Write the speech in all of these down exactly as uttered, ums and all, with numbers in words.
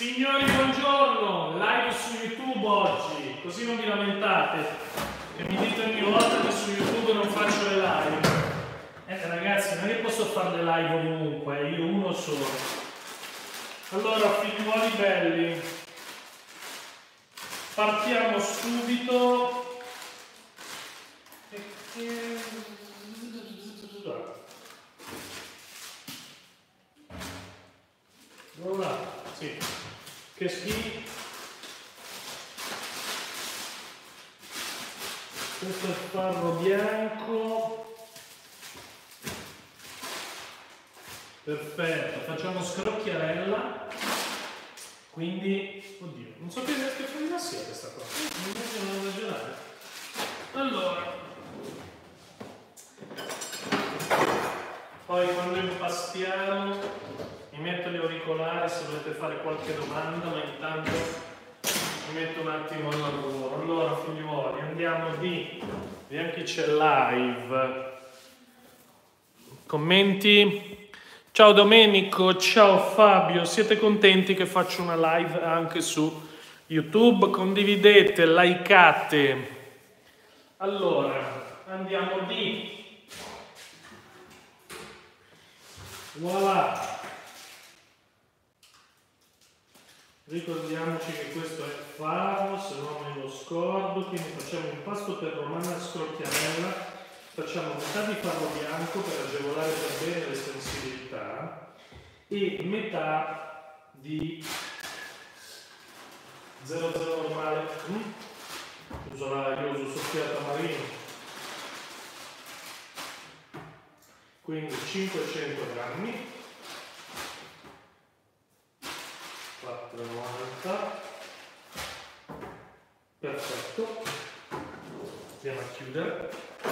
Signori, buongiorno! Live su YouTube oggi, così non vi lamentate e mi dite ogni volta che su YouTube non faccio le live. Eh ragazzi, non è che posso fare le live ovunque, io uno solo. Allora, figliuoli belli, partiamo subito. Voilà, sì. Che schifo. Questo è il farro bianco. Perfetto, facciamo scrocchiarella. Quindi, oddio, non so che riesco a fare da sé questa cosa. Non riesco a ragionare. Allora, poi quando impastiamo mi metto gli auricolari se volete fare qualche domanda, ma intanto mi metto un attimo al lavoro. Allora, figliuoli, andiamo di... Vediamo chi c'è live. Commenti? Ciao Domenico, ciao Fabio. Siete contenti che faccio una live anche su YouTube? Condividete, likeate. Allora, andiamo di... Voilà. Ricordiamoci che questo è farro, se no me lo scordo, quindi facciamo un impasto per romana scrocchiarella, facciamo metà di farro bianco per agevolare per bene le sensibilità e metà di zero zero normale, mm? uso la, io uso soffiata marino, quindi cinquecento grammi. quattro e novanta, perfetto, andiamo a chiudere,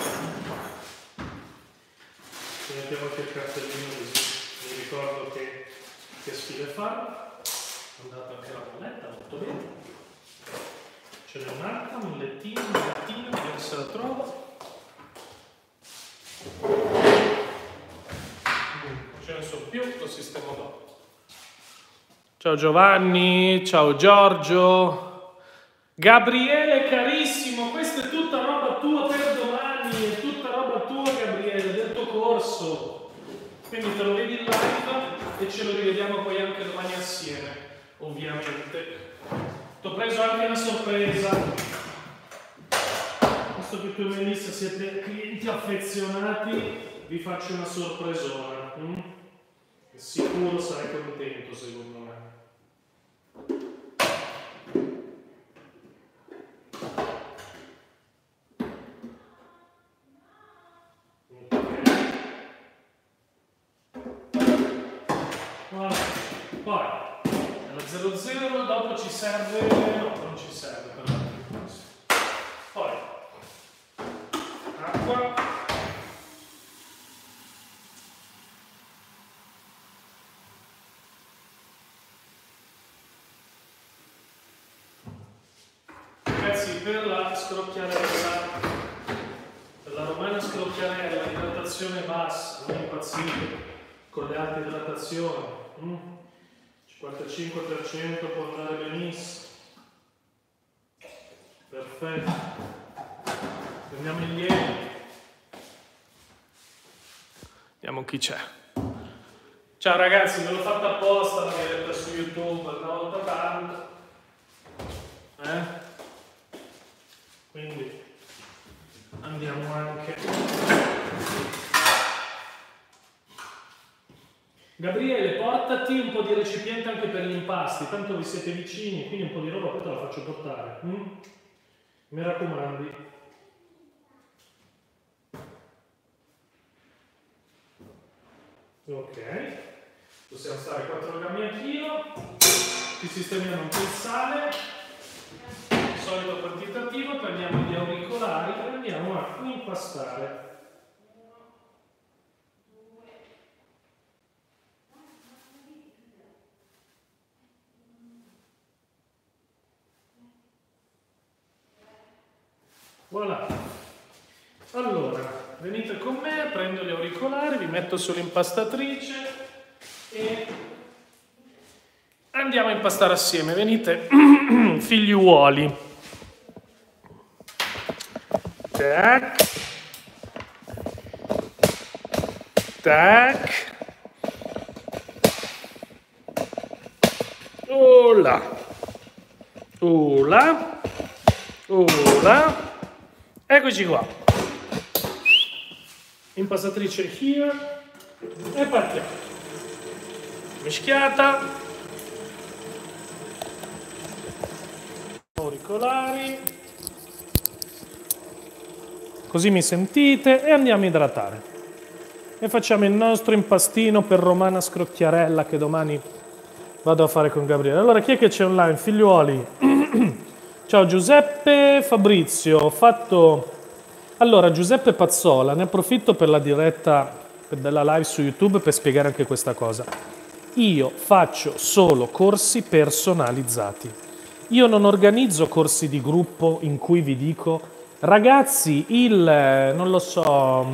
ci mettiamo anche il cartellino così mi ricordo che, che sfide fa. Ho dato anche la molletta, molto bene, ce n'è un'altra, mollettina, mollettina, vediamo se la trovo, mm, ce ne sono più, lo sistemo dopo. Ciao Giovanni, ciao Giorgio, Gabriele carissimo, questa è tutta roba tua per domani, è tutta roba tua Gabriele, del tuo corso, quindi te lo vedi in live e ce lo rivediamo poi anche domani assieme, ovviamente. Ti ho preso anche una sorpresa, visto che tu e Melissa siete clienti affezionati, vi faccio una sorpresona, mm? Sicuro sarai contento secondo me. Poi la zero zero dopo ci serve, no, non ci serve però. Poi acqua, ragazzi, per la scrocchiarella, per la romana scrocchiarella, idratazione bassa, non impazzite con le alte idratazioni. Mm? cinquantacinque per cento può andare benissimo. Perfetto. Prendiamo il lievito. Vediamo chi c'è. Ciao ragazzi, ve l'ho fatta apposta la diretta su YouTube una volta tanto. Eh? Quindi andiamo anche. Gabriele, portati un po' di recipiente anche per gli impasti, tanto vi siete vicini, quindi un po' di roba poi te la faccio portare. Mm? Mi raccomandi. Ok, possiamo stare quattro grammi al chilo, ci sistemiamo un po' il sale, solito quantitativo, prendiamo gli auricolari e andiamo a impastare. Voilà. Allora, venite con me, prendo gli auricolari, vi metto sull'impastatrice e andiamo a impastare assieme, venite figliuoli. Tac. Tac. Ola. Ola. Ola. Eccoci qua. Impastatrice here e partiamo. Mischiata. Auricolari. Così mi sentite e andiamo a idratare. E facciamo il nostro impastino per Romana Scrocchiarella che domani vado a fare con Gabriele. Allora, chi è che c'è online? Figliuoli. Ciao Giuseppe Fabrizio, ho fatto... Allora, Giuseppe Pazzola, ne approfitto per la diretta della live su YouTube per spiegare anche questa cosa. Io faccio solo corsi personalizzati. Io non organizzo corsi di gruppo in cui vi dico ragazzi, il, non lo so,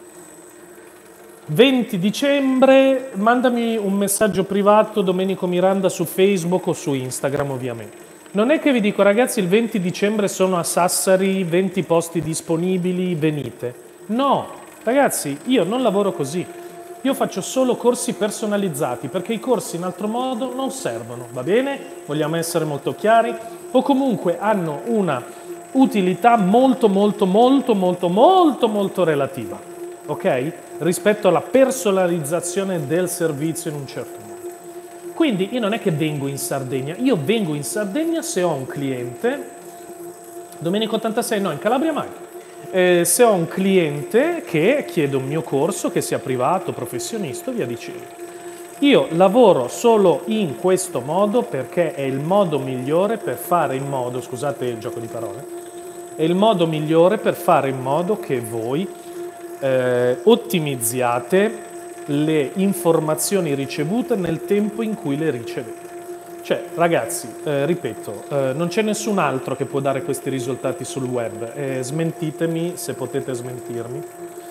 venti dicembre, mandami un messaggio privato Domenico Miranda su Facebook o su Instagram ovviamente. Non è che vi dico ragazzi il venti dicembre sono a Sassari, venti posti disponibili, venite. No, ragazzi, io non lavoro così. Io faccio solo corsi personalizzati perché i corsi in altro modo non servono, va bene? Vogliamo essere molto chiari? O comunque hanno una utilità molto molto molto molto molto molto relativa, ok? Rispetto alla personalizzazione del servizio in un certo modo. Quindi io non è che vengo in Sardegna, io vengo in Sardegna se ho un cliente, Domenico ottantasei no, in Calabria mai, eh, se ho un cliente che chiede un mio corso, che sia privato, professionista, via dicendo. Io lavoro solo in questo modo perché è il modo migliore per fare in modo, scusate il gioco di parole, è il modo migliore per fare in modo che voi eh, ottimizziate le informazioni ricevute nel tempo in cui le ricevete. Cioè, ragazzi, eh, ripeto, eh, non c'è nessun altro che può dare questi risultati sul web. Eh, smentitemi se potete smentirmi.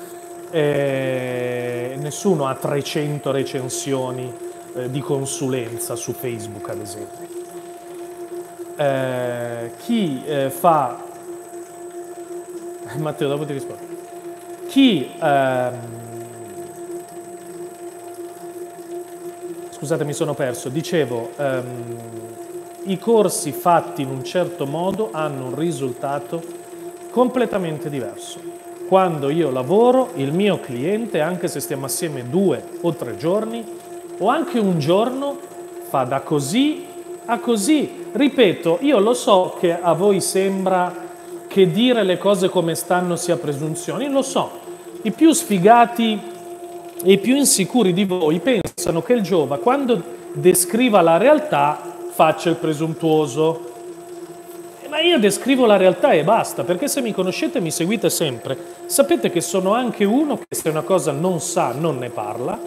Eh, nessuno ha trecento recensioni eh, di consulenza su Facebook, ad esempio. Eh, chi eh, fa... Matteo, dopo ti rispondo. Chi... Ehm... Scusate, mi sono perso. Dicevo, ehm, i corsi fatti in un certo modo hanno un risultato completamente diverso. Quando io lavoro, il mio cliente, anche se stiamo assieme due o tre giorni, o anche un giorno, fa da così a così. Ripeto, io lo so che a voi sembra che dire le cose come stanno sia presunzione, lo so. I più sfigati e i più insicuri di voi pensano che il Giova, quando descriva la realtà, faccia il presuntuoso. Ma io descrivo la realtà e basta, perché se mi conoscete e mi seguite sempre, sapete che sono anche uno che se una cosa non sa, non ne parla,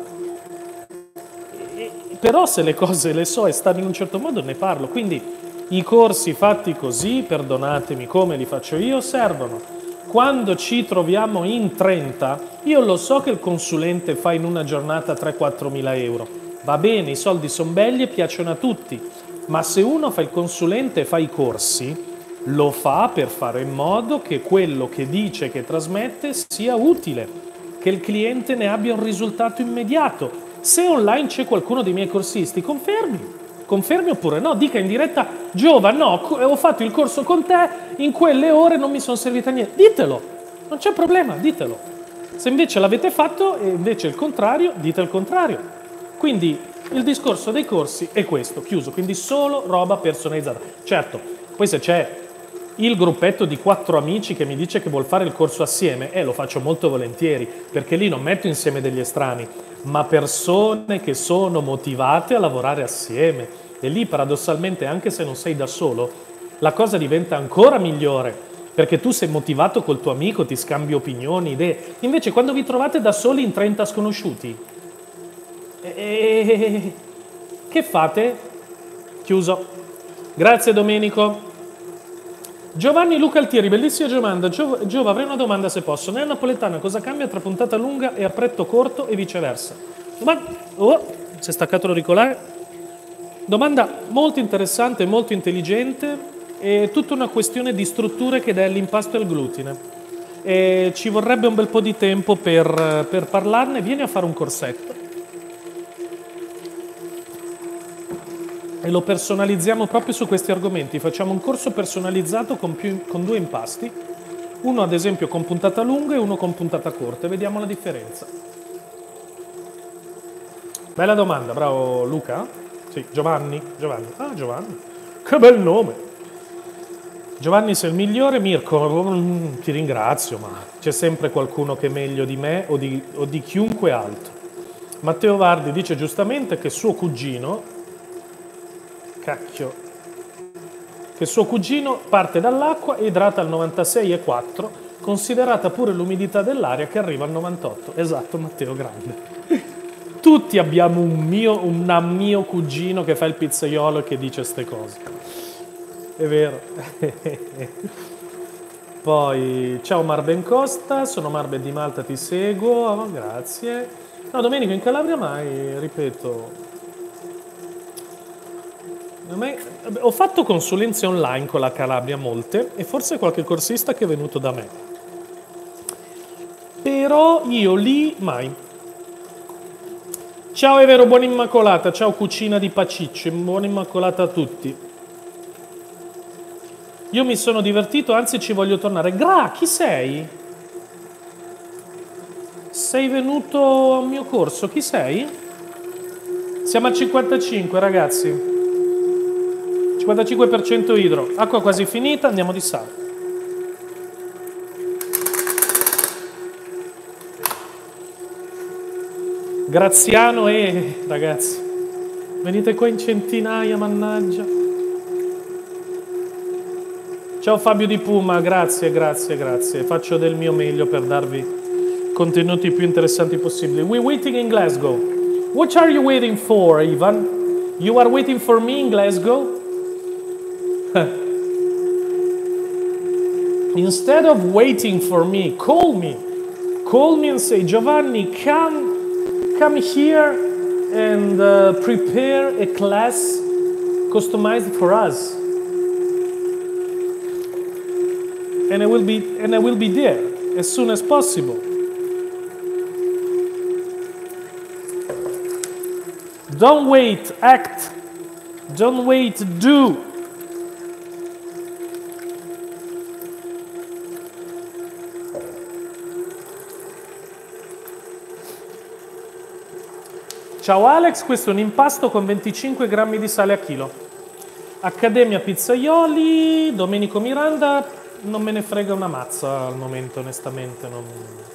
e, però se le cose le so e stanno in un certo modo, ne parlo. Quindi i corsi fatti così, perdonatemi come li faccio io, servono. Quando ci troviamo in trenta, io lo so che il consulente fa in una giornata tre quattro mila euro. Va bene, i soldi sono belli e piacciono a tutti, ma se uno fa il consulente e fa i corsi, lo fa per fare in modo che quello che dice, che trasmette, sia utile, che il cliente ne abbia un risultato immediato. Se online c'è qualcuno dei miei corsisti, confermi. Confermi oppure no, dica in diretta, Giova, no, ho fatto il corso con te, in quelle ore non mi sono servita a niente. Ditelo, non c'è problema, ditelo. Se invece l'avete fatto e invece il contrario, dite il contrario. Quindi il discorso dei corsi è questo, chiuso, quindi solo roba personalizzata. Certo, poi se c'è il gruppetto di quattro amici che mi dice che vuol fare il corso assieme, eh, lo faccio molto volentieri, perché lì non metto insieme degli estranei, ma persone che sono motivate a lavorare assieme. E lì paradossalmente, anche se non sei da solo, la cosa diventa ancora migliore, perché tu sei motivato col tuo amico, ti scambi opinioni, idee. Invece quando vi trovate da soli in trenta sconosciuti, eh, che fate? Chiuso. Grazie Domenico. Giovanni Luca Altieri, bellissima domanda. Gio, Giova, avrei una domanda se posso. Nella napoletana cosa cambia tra puntata lunga e appretto corto e viceversa? Ma, oh, si è staccato l'auricolare. Domanda molto interessante, molto intelligente, è tutta una questione di strutture che dà l'impasto e il glutine. E ci vorrebbe un bel po' di tempo per, per parlarne. Vieni a fare un corsetto e lo personalizziamo proprio su questi argomenti. Facciamo un corso personalizzato con, più, con due impasti, uno ad esempio con puntata lunga e uno con puntata corta, e vediamo la differenza. Bella domanda, bravo Luca. Sì, Giovanni. Giovanni. Ah, Giovanni. Che bel nome. Giovanni sei il migliore. Mirko, mm, ti ringrazio, ma c'è sempre qualcuno che è meglio di me o di, o di chiunque altro. Matteo Vardi dice giustamente che suo cugino, cacchio, che suo cugino parte dall'acqua e idrata al novantasei virgola quattro, considerata pure l'umidità dell'aria che arriva al novantotto. Esatto, Matteo, grande. Tutti abbiamo un mio, un mio cugino che fa il pizzaiolo e che dice ste cose. È vero. Poi, ciao Marben Costa, sono Marben di Malta, ti seguo, oh, grazie. No, Domenico, in Calabria mai, ripeto. Mai, ho fatto consulenze online con la Calabria, molte, e forse qualche corsista che è venuto da me. Però io lì mai. Ciao è vero, buona Immacolata, ciao cucina di Paciccio, buona Immacolata a tutti. Io mi sono divertito, anzi ci voglio tornare. Gra, chi sei? Sei venuto al mio corso, chi sei? Siamo a cinquantacinque ragazzi, cinquantacinque per cento idro, acqua quasi finita, andiamo di sale. Graziano e ragazzi, venite qua in centinaia, mannaggia. Ciao Fabio di Puma, grazie, grazie, grazie. Faccio del mio meglio per darvi contenuti più interessanti possibili. We're waiting in Glasgow. What are you waiting for, Ivan? You are waiting for me in Glasgow? Instead of waiting for me, call me. Call me and say, Giovanni, come Come here and uh, prepare a class customized for us, and I will be and I will be there as soon as possible. Don't wait, act. Don't wait, do. Ciao Alex, questo è un impasto con venticinque grammi di sale a chilo. Accademia Pizzaioli, Domenico Miranda, non me ne frega una mazza al momento, onestamente. Non,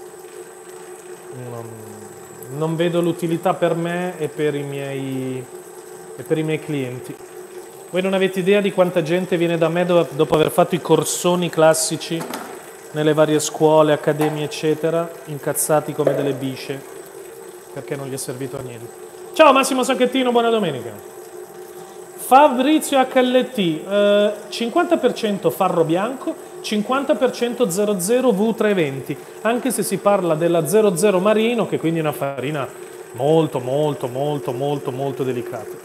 non, non vedo l'utilità per me e per i miei, e per i miei clienti. Voi non avete idea di quanta gente viene da me dopo aver fatto i corsoni classici nelle varie scuole, accademie, eccetera, incazzati come delle bisce, perché non gli è servito a niente. Ciao Massimo Sacchettino, buona domenica. Fabrizio H L T, eh, cinquanta per cento farro bianco, cinquanta per cento zero zero V trecentoventi, anche se si parla della zero zero marino, che quindi è una farina molto, molto, molto, molto, molto delicata.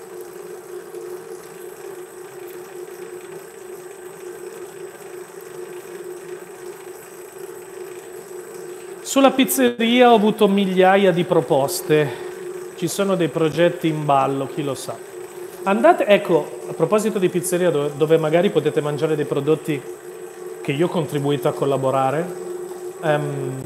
Sulla pizzeria ho avuto migliaia di proposte, ci sono dei progetti in ballo, chi lo sa. Andate, ecco, a proposito di pizzeria dove, dove magari potete mangiare dei prodotti che io ho contribuito a collaborare, um,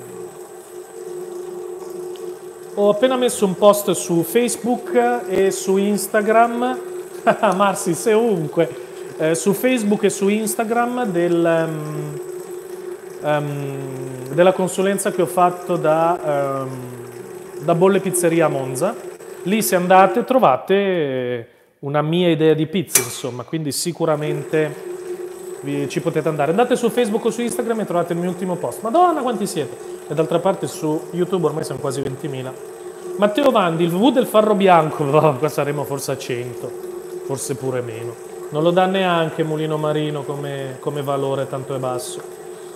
ho appena messo un post su Facebook e su Instagram, Marsi sei ovunque, eh, su Facebook e su Instagram del... Um, Um, della consulenza che ho fatto da, um, da Bolle Pizzeria a Monza. Lì se andate trovate una mia idea di pizza, insomma, quindi sicuramente vi, ci potete andare. Andate su Facebook o su Instagram e trovate il mio ultimo post. Madonna quanti siete! E d'altra parte su YouTube ormai siamo quasi ventimila. Matteo Vandi, il V del farro bianco, oh, qua saremo forse a cento, forse pure meno. Non lo dà neanche Mulino Marino come, come valore, tanto è basso.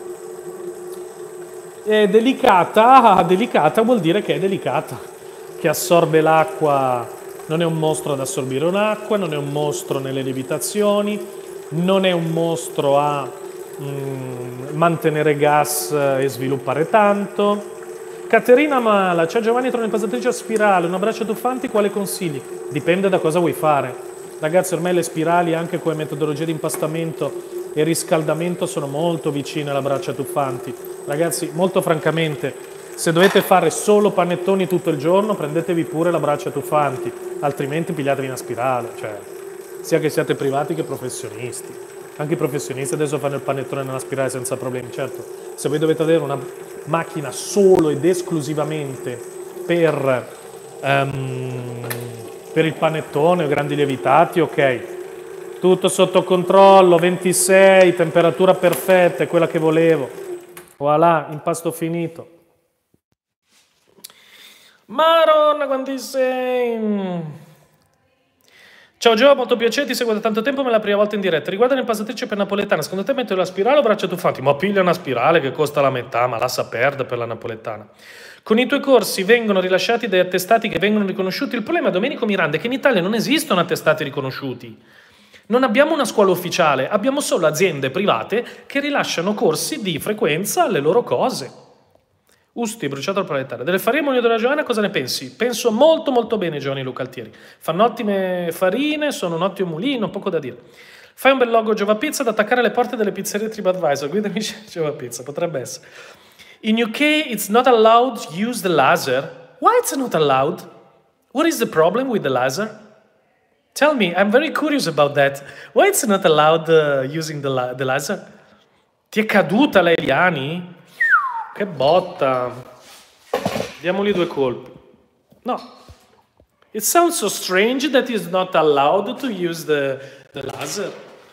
È delicata, delicata vuol dire che è delicata, che assorbe l'acqua. non è un mostro ad assorbire un'acqua, non è un mostro nelle lievitazioni, non è un mostro a mm, mantenere gas e sviluppare tanto. Caterina Mala, ciao Giovanni, trovo un'impastatrice a spirale, una braccia tuffanti, quale consigli? Dipende da cosa vuoi fare. Ragazzi, ormai le spirali anche come metodologia di impastamento e riscaldamento sono molto vicine alla braccia tuffanti. Ragazzi, molto francamente, se dovete fare solo panettoni tutto il giorno, prendetevi pure la braccia tuffanti, altrimenti pigliatevi una spirale, cioè, sia che siate privati che professionisti. Anche i professionisti adesso fanno il panettone nella spirale senza problemi. Certo, se voi dovete avere una macchina solo ed esclusivamente per, um, per il panettone o grandi lievitati, ok, tutto sotto controllo, ventisei, temperatura perfetta, è quella che volevo. Voilà, impasto finito. Maronna, quanti sei? Ciao Gio, molto piacere, ti seguo da tanto tempo, ma è la prima volta in diretta. Riguardo l'impastatrice per napoletana, secondo te metto la spirale o braccia tuffanti? Ma piglia una spirale che costa la metà, ma lascia perdere per la napoletana. Con i tuoi corsi vengono rilasciati dei attestati che vengono riconosciuti. Il problema, Domenico Miranda, è che in Italia non esistono attestati riconosciuti. Non abbiamo una scuola ufficiale, abbiamo solo aziende private che rilasciano corsi di frequenza alle loro cose. Usti, bruciato al proletario. Delle farine Molino della Giovanna cosa ne pensi? Penso molto molto bene Giovanni Lucaltieri. Fanno ottime farine, sono un ottimo mulino, poco da dire. Fai un bel logo Giova Pizza da attaccare alle porte delle pizzerie TripAdvisor. Guidami Giova Pizza, potrebbe essere. In U K it's not allowed to use the laser. Why it's not allowed? What is the problem with the laser? Tell me, I'm very curious about that. Why it's not allowed uh, using the, la the laser? Ti è caduta la Eliani? Che botta. Diamogli due colpi. No. It sounds so strange that it's not allowed to use the, the laser.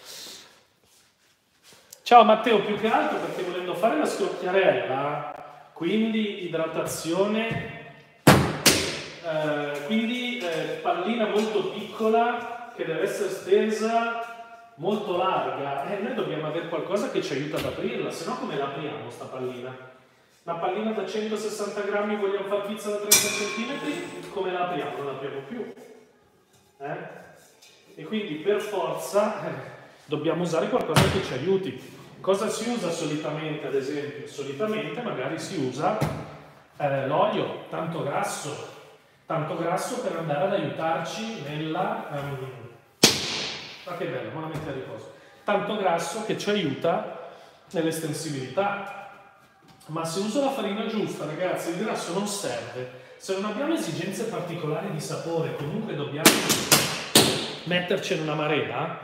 Ciao Matteo, più che altro perché volendo fare la scrocchiarella, quindi idratazione, eh, quindi eh, pallina molto piccola che deve essere stesa molto larga, e eh, noi dobbiamo avere qualcosa che ci aiuta ad aprirla, se no come la apriamo sta pallina? Una pallina da centosessanta grammi, vogliamo fare pizza da trenta centimetri, come la apriamo? Non la apriamo più. Eh? E quindi per forza eh, dobbiamo usare qualcosa che ci aiuti. Cosa si usa solitamente, ad esempio? Solitamente magari si usa eh, l'olio, tanto grasso, tanto grasso per andare ad aiutarci nella... Um, ma che bello, ma la mette a riposo. Tanto grasso che ci aiuta nell'estensibilità. Ma se uso la farina giusta, ragazzi, il grasso non serve. Se non abbiamo esigenze particolari di sapore, comunque dobbiamo metterci in una marea,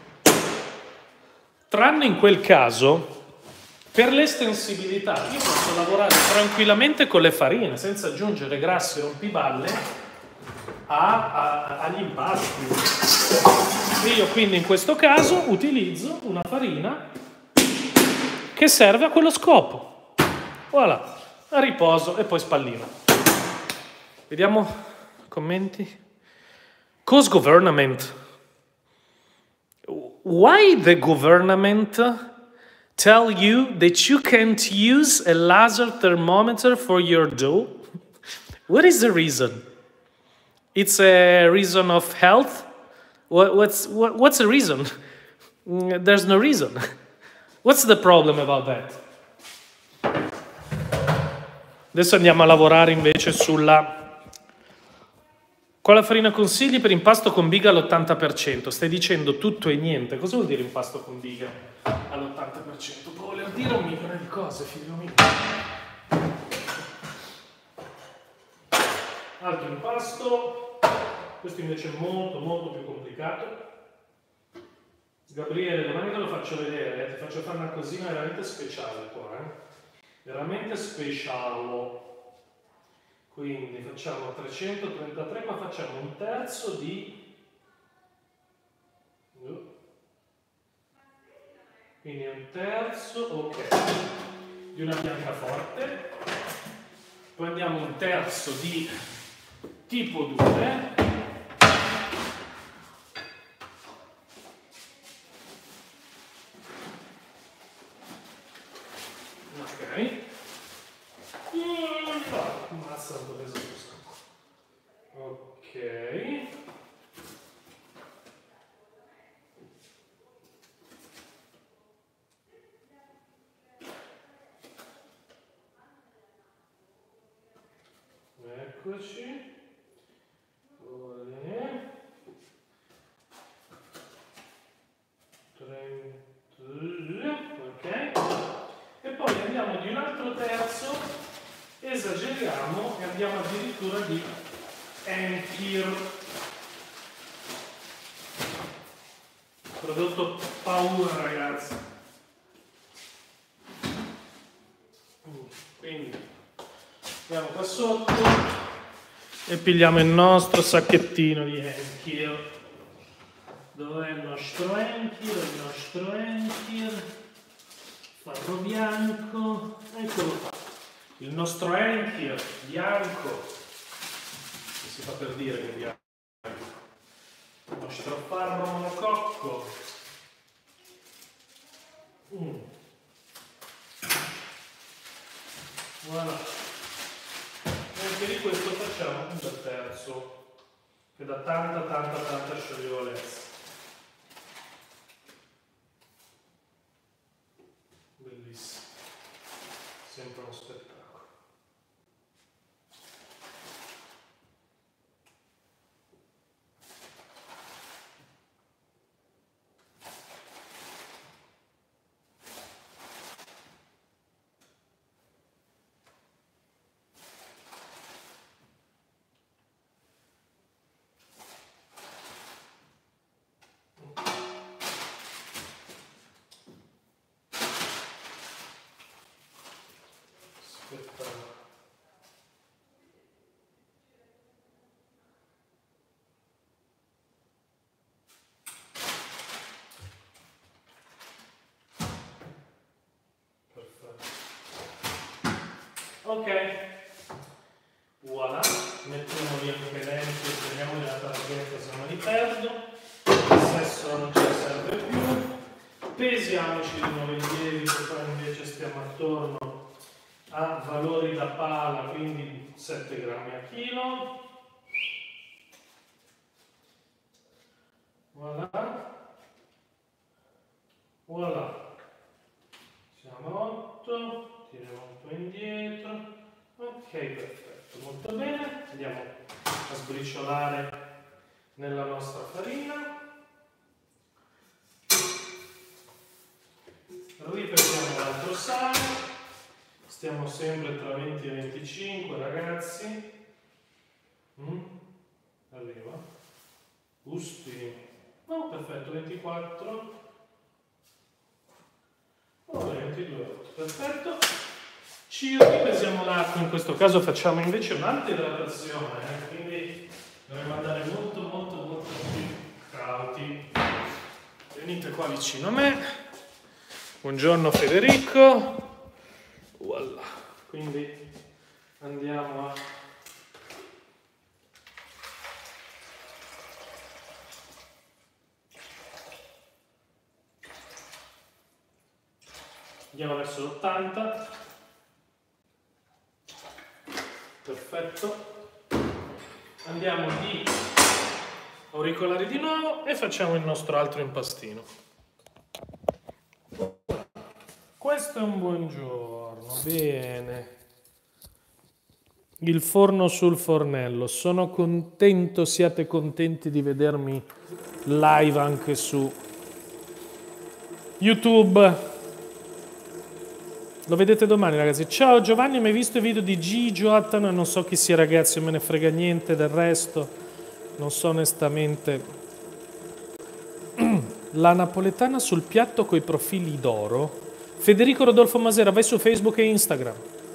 tranne in quel caso, per l'estensibilità, io posso lavorare tranquillamente con le farine, senza aggiungere grassi e rompiballe a, a, agli impasti. E io quindi in questo caso utilizzo una farina che serve a quello scopo. Voilà, a riposo e poi spallino. Vediamo commenti. Cos government. Why the government tell you that you can't use a laser thermometer for your dough? What is the reason? It's a reason of health? What, what's, what, what's the reason? There's no reason. What's the problem about that? Adesso andiamo a lavorare invece sulla... Quale farina consigli per impasto con biga all'ottanta per cento? Stai dicendo tutto e niente. Cosa vuol dire impasto con biga all'ottanta per cento? Può voler dire un milione di cose, figlio mio. Altro impasto. Questo invece è molto molto più complicato. Gabriele, domani te lo faccio vedere, eh? Ti faccio fare una cosina veramente speciale qua, eh? Veramente speciale. Quindi facciamo trecentotrentatré, ma facciamo un terzo di... Quindi un terzo, ok, di una biancaforte. Poi andiamo un terzo di tipo due. Ok. Mazza, ho preso questo. Ok. eccoci. Ok. E poi andiamo di un altro terzo, esageriamo e andiamo addirittura di Enkir. Prodotto paura, ragazzi. Quindi andiamo qua sotto e pigliamo il nostro sacchettino di Enkir. Dov'è il nostro Enkir? Il nostro Enkir. Farro bianco. Eccolo qua. Il nostro Enkir bianco. Che si fa per dire che è bianco. Il nostro farro monococco. Mm. Voilà. E anche di questo facciamo un bel terzo che dà tanta tanta tanta scioglievolezza. Bellissimo, sempre uno spettacolo. Ok, voilà, mettiamoli anche dentro, teniamoli la targhetta se non li perdo, il sesso non ci serve più, pesiamoci di nuovo i lieviti, poi invece stiamo attorno a valori da pala, quindi sette grammi a chilo, voilà, voilà, siamo a otto. Tiriamo un po' indietro, ok, perfetto, molto bene, andiamo a sbriciolare nella nostra farina, ripetiamo l'altro sale, stiamo sempre tra venti e venticinque ragazzi, mm? Arriva, gusti, oh perfetto, ventiquattro, oh, ventidue, perfetto. Ci ripesiamo l'acqua, in questo caso facciamo invece un'alta idratazione, eh? Quindi dovremmo andare molto molto molto più cauti. Venite qua vicino a me. Buongiorno Federico. Voilà. Quindi andiamo a andiamo verso l'ottanta. Perfetto, andiamo di auricolari di nuovo e facciamo il nostro altro impastino. Questo è un buongiorno, bene. Il forno sul fornello, sono contento, siate contenti di vedermi live anche su YouTube. Lo vedete domani ragazzi. Ciao Giovanni, mi hai visto i video di Gigio Attano? Non so chi sia ragazzi, non me ne frega niente del resto. Non so onestamente. La napoletana sul piatto coi profili d'oro. Federico Rodolfo Masera, vai su Facebook e Instagram.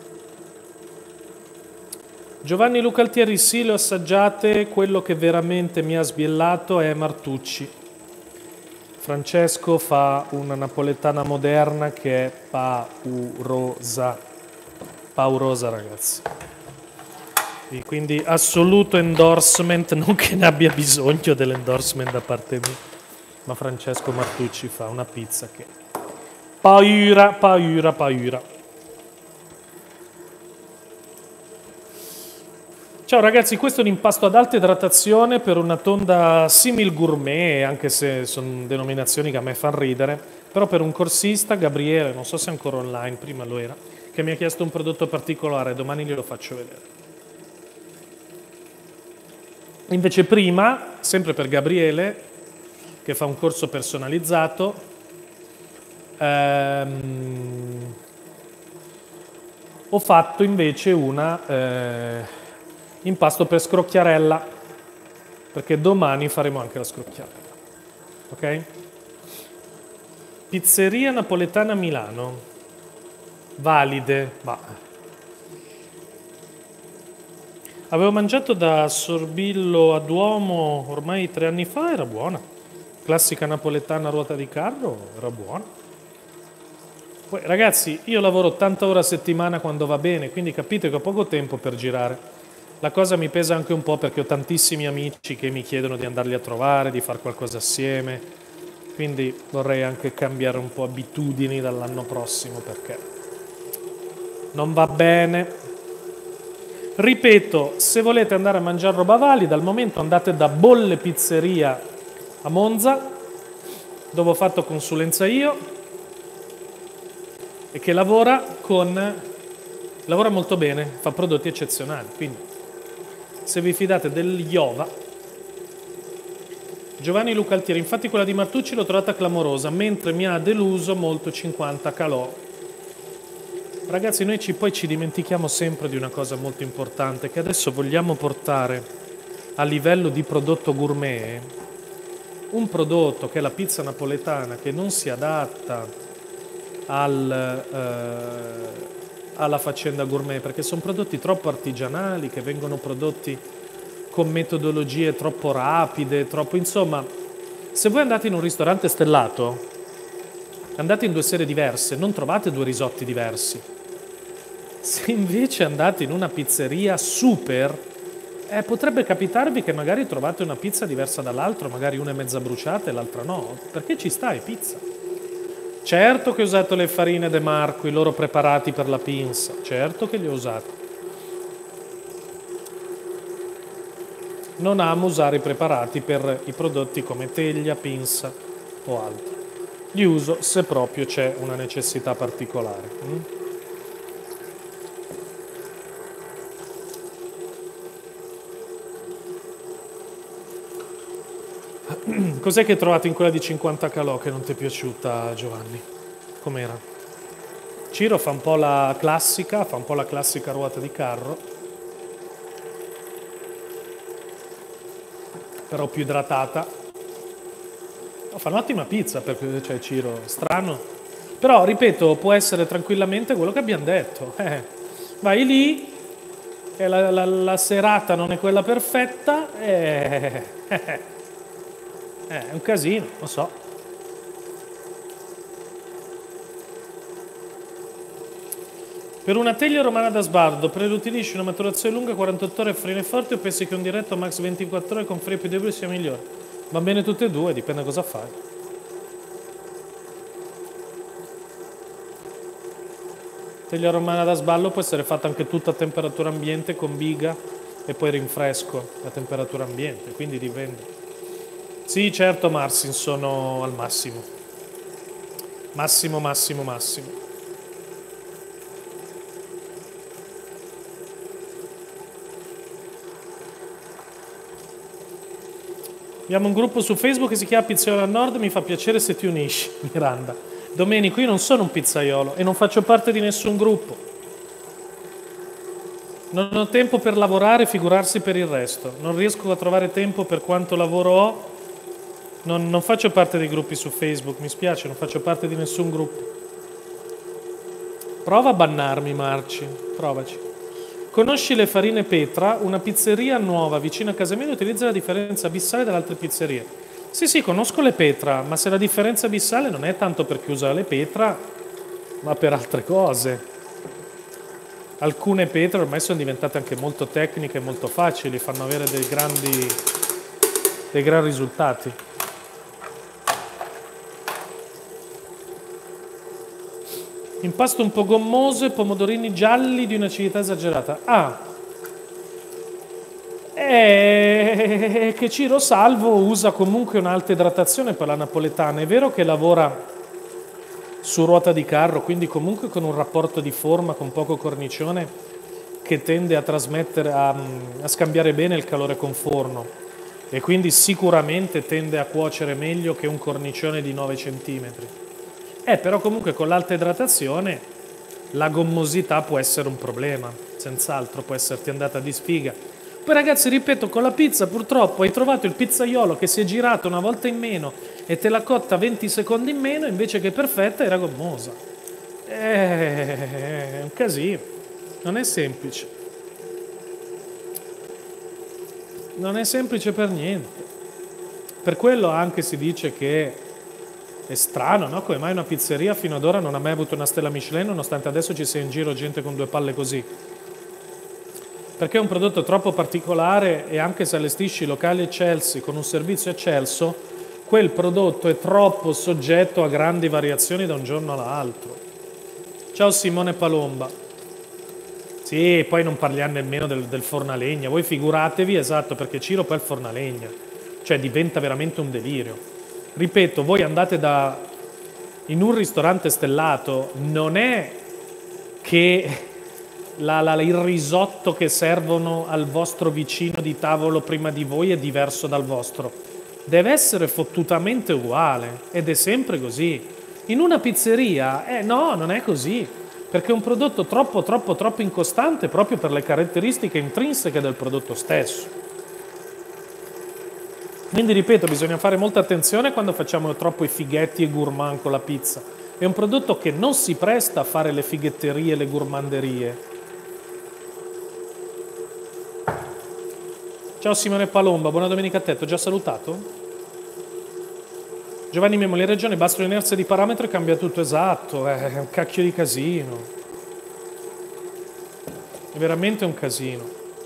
Giovanni Luca Altieri, sì, le ho assaggiate. Quello che veramente mi ha sbiellato è Martucci. Francesco fa una napoletana moderna che è paurosa, paurosa ragazzi. E quindi assoluto endorsement, non che ne abbia bisogno dell'endorsement da parte mia, ma Francesco Martucci fa una pizza che paura, paura, paura. Ciao ragazzi, questo è un impasto ad alta idratazione per una tonda simil gourmet, anche se sono denominazioni che a me fanno ridere, però per un corsista, Gabriele, non so se è ancora online, prima lo era, che mi ha chiesto un prodotto particolare, domani glielo faccio vedere. Invece prima, sempre per Gabriele, che fa un corso personalizzato, ehm, ho fatto invece una eh, impasto per scrocchiarella, perché domani faremo anche la scrocchiarella. Ok? Pizzeria napoletana a Milano. Valide, ma... Avevo mangiato da Sorbillo a Duomo ormai tre anni fa, era buona. Classica napoletana a ruota di carro, era buona. Poi ragazzi, io lavoro ottanta ore a settimana quando va bene, quindi capite che ho poco tempo per girare. La cosa mi pesa anche un po' perché ho tantissimi amici che mi chiedono di andarli a trovare, di fare qualcosa assieme. Quindi vorrei anche cambiare un po' abitudini dall'anno prossimo perché non va bene. Ripeto, se volete andare a mangiare roba valida, al momento andate da Bolle Pizzeria a Monza, dove ho fatto consulenza io, e che lavora con lavora molto bene, fa prodotti eccezionali. Quindi, se vi fidate degli ova, Giovanni Luca Altieri, infatti quella di Martucci l'ho trovata clamorosa, mentre mi ha deluso molto cinquanta calò. Ragazzi, noi ci, poi ci dimentichiamo sempre di una cosa molto importante, che adesso vogliamo portare a livello di prodotto gourmet un prodotto che è la pizza napoletana, che non si adatta al, eh, alla faccenda gourmet, perché sono prodotti troppo artigianali, che vengono prodotti con metodologie troppo rapide, troppo... Insomma, se voi andate in un ristorante stellato, andate in due serie diverse, non trovate due risotti diversi. Se invece andate in una pizzeria super, eh, potrebbe capitarvi che magari trovate una pizza diversa dall'altra, magari una è mezza bruciata e l'altra no, perché ci sta, è pizza. Certo che ho usato le farine De Marco, i loro preparati per la pinza, certo che li ho usati. Non amo usare i preparati per i prodotti come teglia, pinza o altro. Li uso se proprio c'è una necessità particolare. Mm? Cos'è che hai trovato in quella di cinquanta calò che non ti è piaciuta, Giovanni? Com'era? Ciro fa un po' la classica, fa un po' la classica ruota di carro, però più idratata. Oh, fa un'ottima pizza, perché cioè Ciro, strano. Però, ripeto, può essere tranquillamente quello che abbiamo detto. Eh, vai lì, e la, la, la serata non è quella perfetta, e... Eh, è un casino, lo so. Per una teglia romana da sbardo, preutilisci una maturazione lunga, quarantotto ore, farine forti, o pensi che un diretto max ventiquattro ore con farine più deboli sia migliore? Va bene tutte e due, dipende cosa fai. Teglia romana da sballo può essere fatta anche tutta a temperatura ambiente con biga e poi rinfresco a temperatura ambiente, quindi dipende. Sì, certo Marsin, sono al massimo. Massimo, massimo, massimo. Abbiamo un gruppo su Facebook che si chiama Pizzaiolo al Nord, mi fa piacere se ti unisci, Miranda. Domenico, io non sono un pizzaiolo e non faccio parte di nessun gruppo. Non ho tempo per lavorare, figurarsi per il resto. Non riesco a trovare tempo per quanto lavoro ho. Non, non faccio parte dei gruppi su Facebook, mi spiace, non faccio parte di nessun gruppo. Prova a bannarmi, Marci, provaci. Conosci le farine Petra? Una pizzeria nuova vicino a casa mia utilizza la differenza abissale dalle altre pizzerie. Sì, sì, conosco le Petra, ma se la differenza abissale non è tanto perché usa le Petra, ma per altre cose. Alcune Petra ormai sono diventate anche molto tecniche e molto facili, fanno avere dei grandi, dei gran risultati. Impasto un po' gommoso e pomodorini gialli di un'acidità esagerata. Ah, è che Ciro Salvo usa comunque un'alta idratazione per la napoletana. È vero che lavora su ruota di carro, quindi comunque con un rapporto di forma, con poco cornicione, che tende a trasmettere, a, a scambiare bene il calore con forno e quindi sicuramente tende a cuocere meglio che un cornicione di nove centimetri. Eh, però comunque con l'alta idratazione la gommosità può essere un problema, senz'altro può esserti andata di sfiga. Poi ragazzi, ripeto, con la pizza purtroppo hai trovato il pizzaiolo che si è girato una volta in meno e te l'ha cotta venti secondi in meno, invece che perfetta era gommosa. È un casino. Non è semplice. Non è semplice per niente. Per quello anche si dice che è strano, no? Come mai una pizzeria fino ad ora non ha mai avuto una stella Michelin, nonostante adesso ci sia in giro gente con due palle così. Perché è un prodotto troppo particolare e anche se allestisci locali eccelsi con un servizio eccelso, quel prodotto è troppo soggetto a grandi variazioni da un giorno all'altro. Ciao Simone Palomba. Sì, poi non parliamo nemmeno del, del fornalegna. Voi figuratevi, esatto, perché Ciro poi è il fornalegna. Cioè diventa veramente un delirio. Ripeto, voi andate da in un ristorante stellato, non è che la, la, il risotto che servono al vostro vicino di tavolo prima di voi è diverso dal vostro. Deve essere fottutamente uguale ed è sempre così. In una pizzeria, eh no, non è così. Perché è un prodotto troppo, troppo, troppo incostante proprio per le caratteristiche intrinseche del prodotto stesso. Quindi, ripeto, bisogna fare molta attenzione quando facciamo troppo i fighetti e gourmand con la pizza. È un prodotto che non si presta a fare le fighetterie e le gourmanderie. Ciao Simone Palomba, buona domenica a te, ti ho già salutato? Giovanni Memoli, hai ragione, basta un'inerzia di parametro e cambia tutto, esatto, è un cacchio di casino. È veramente un casino.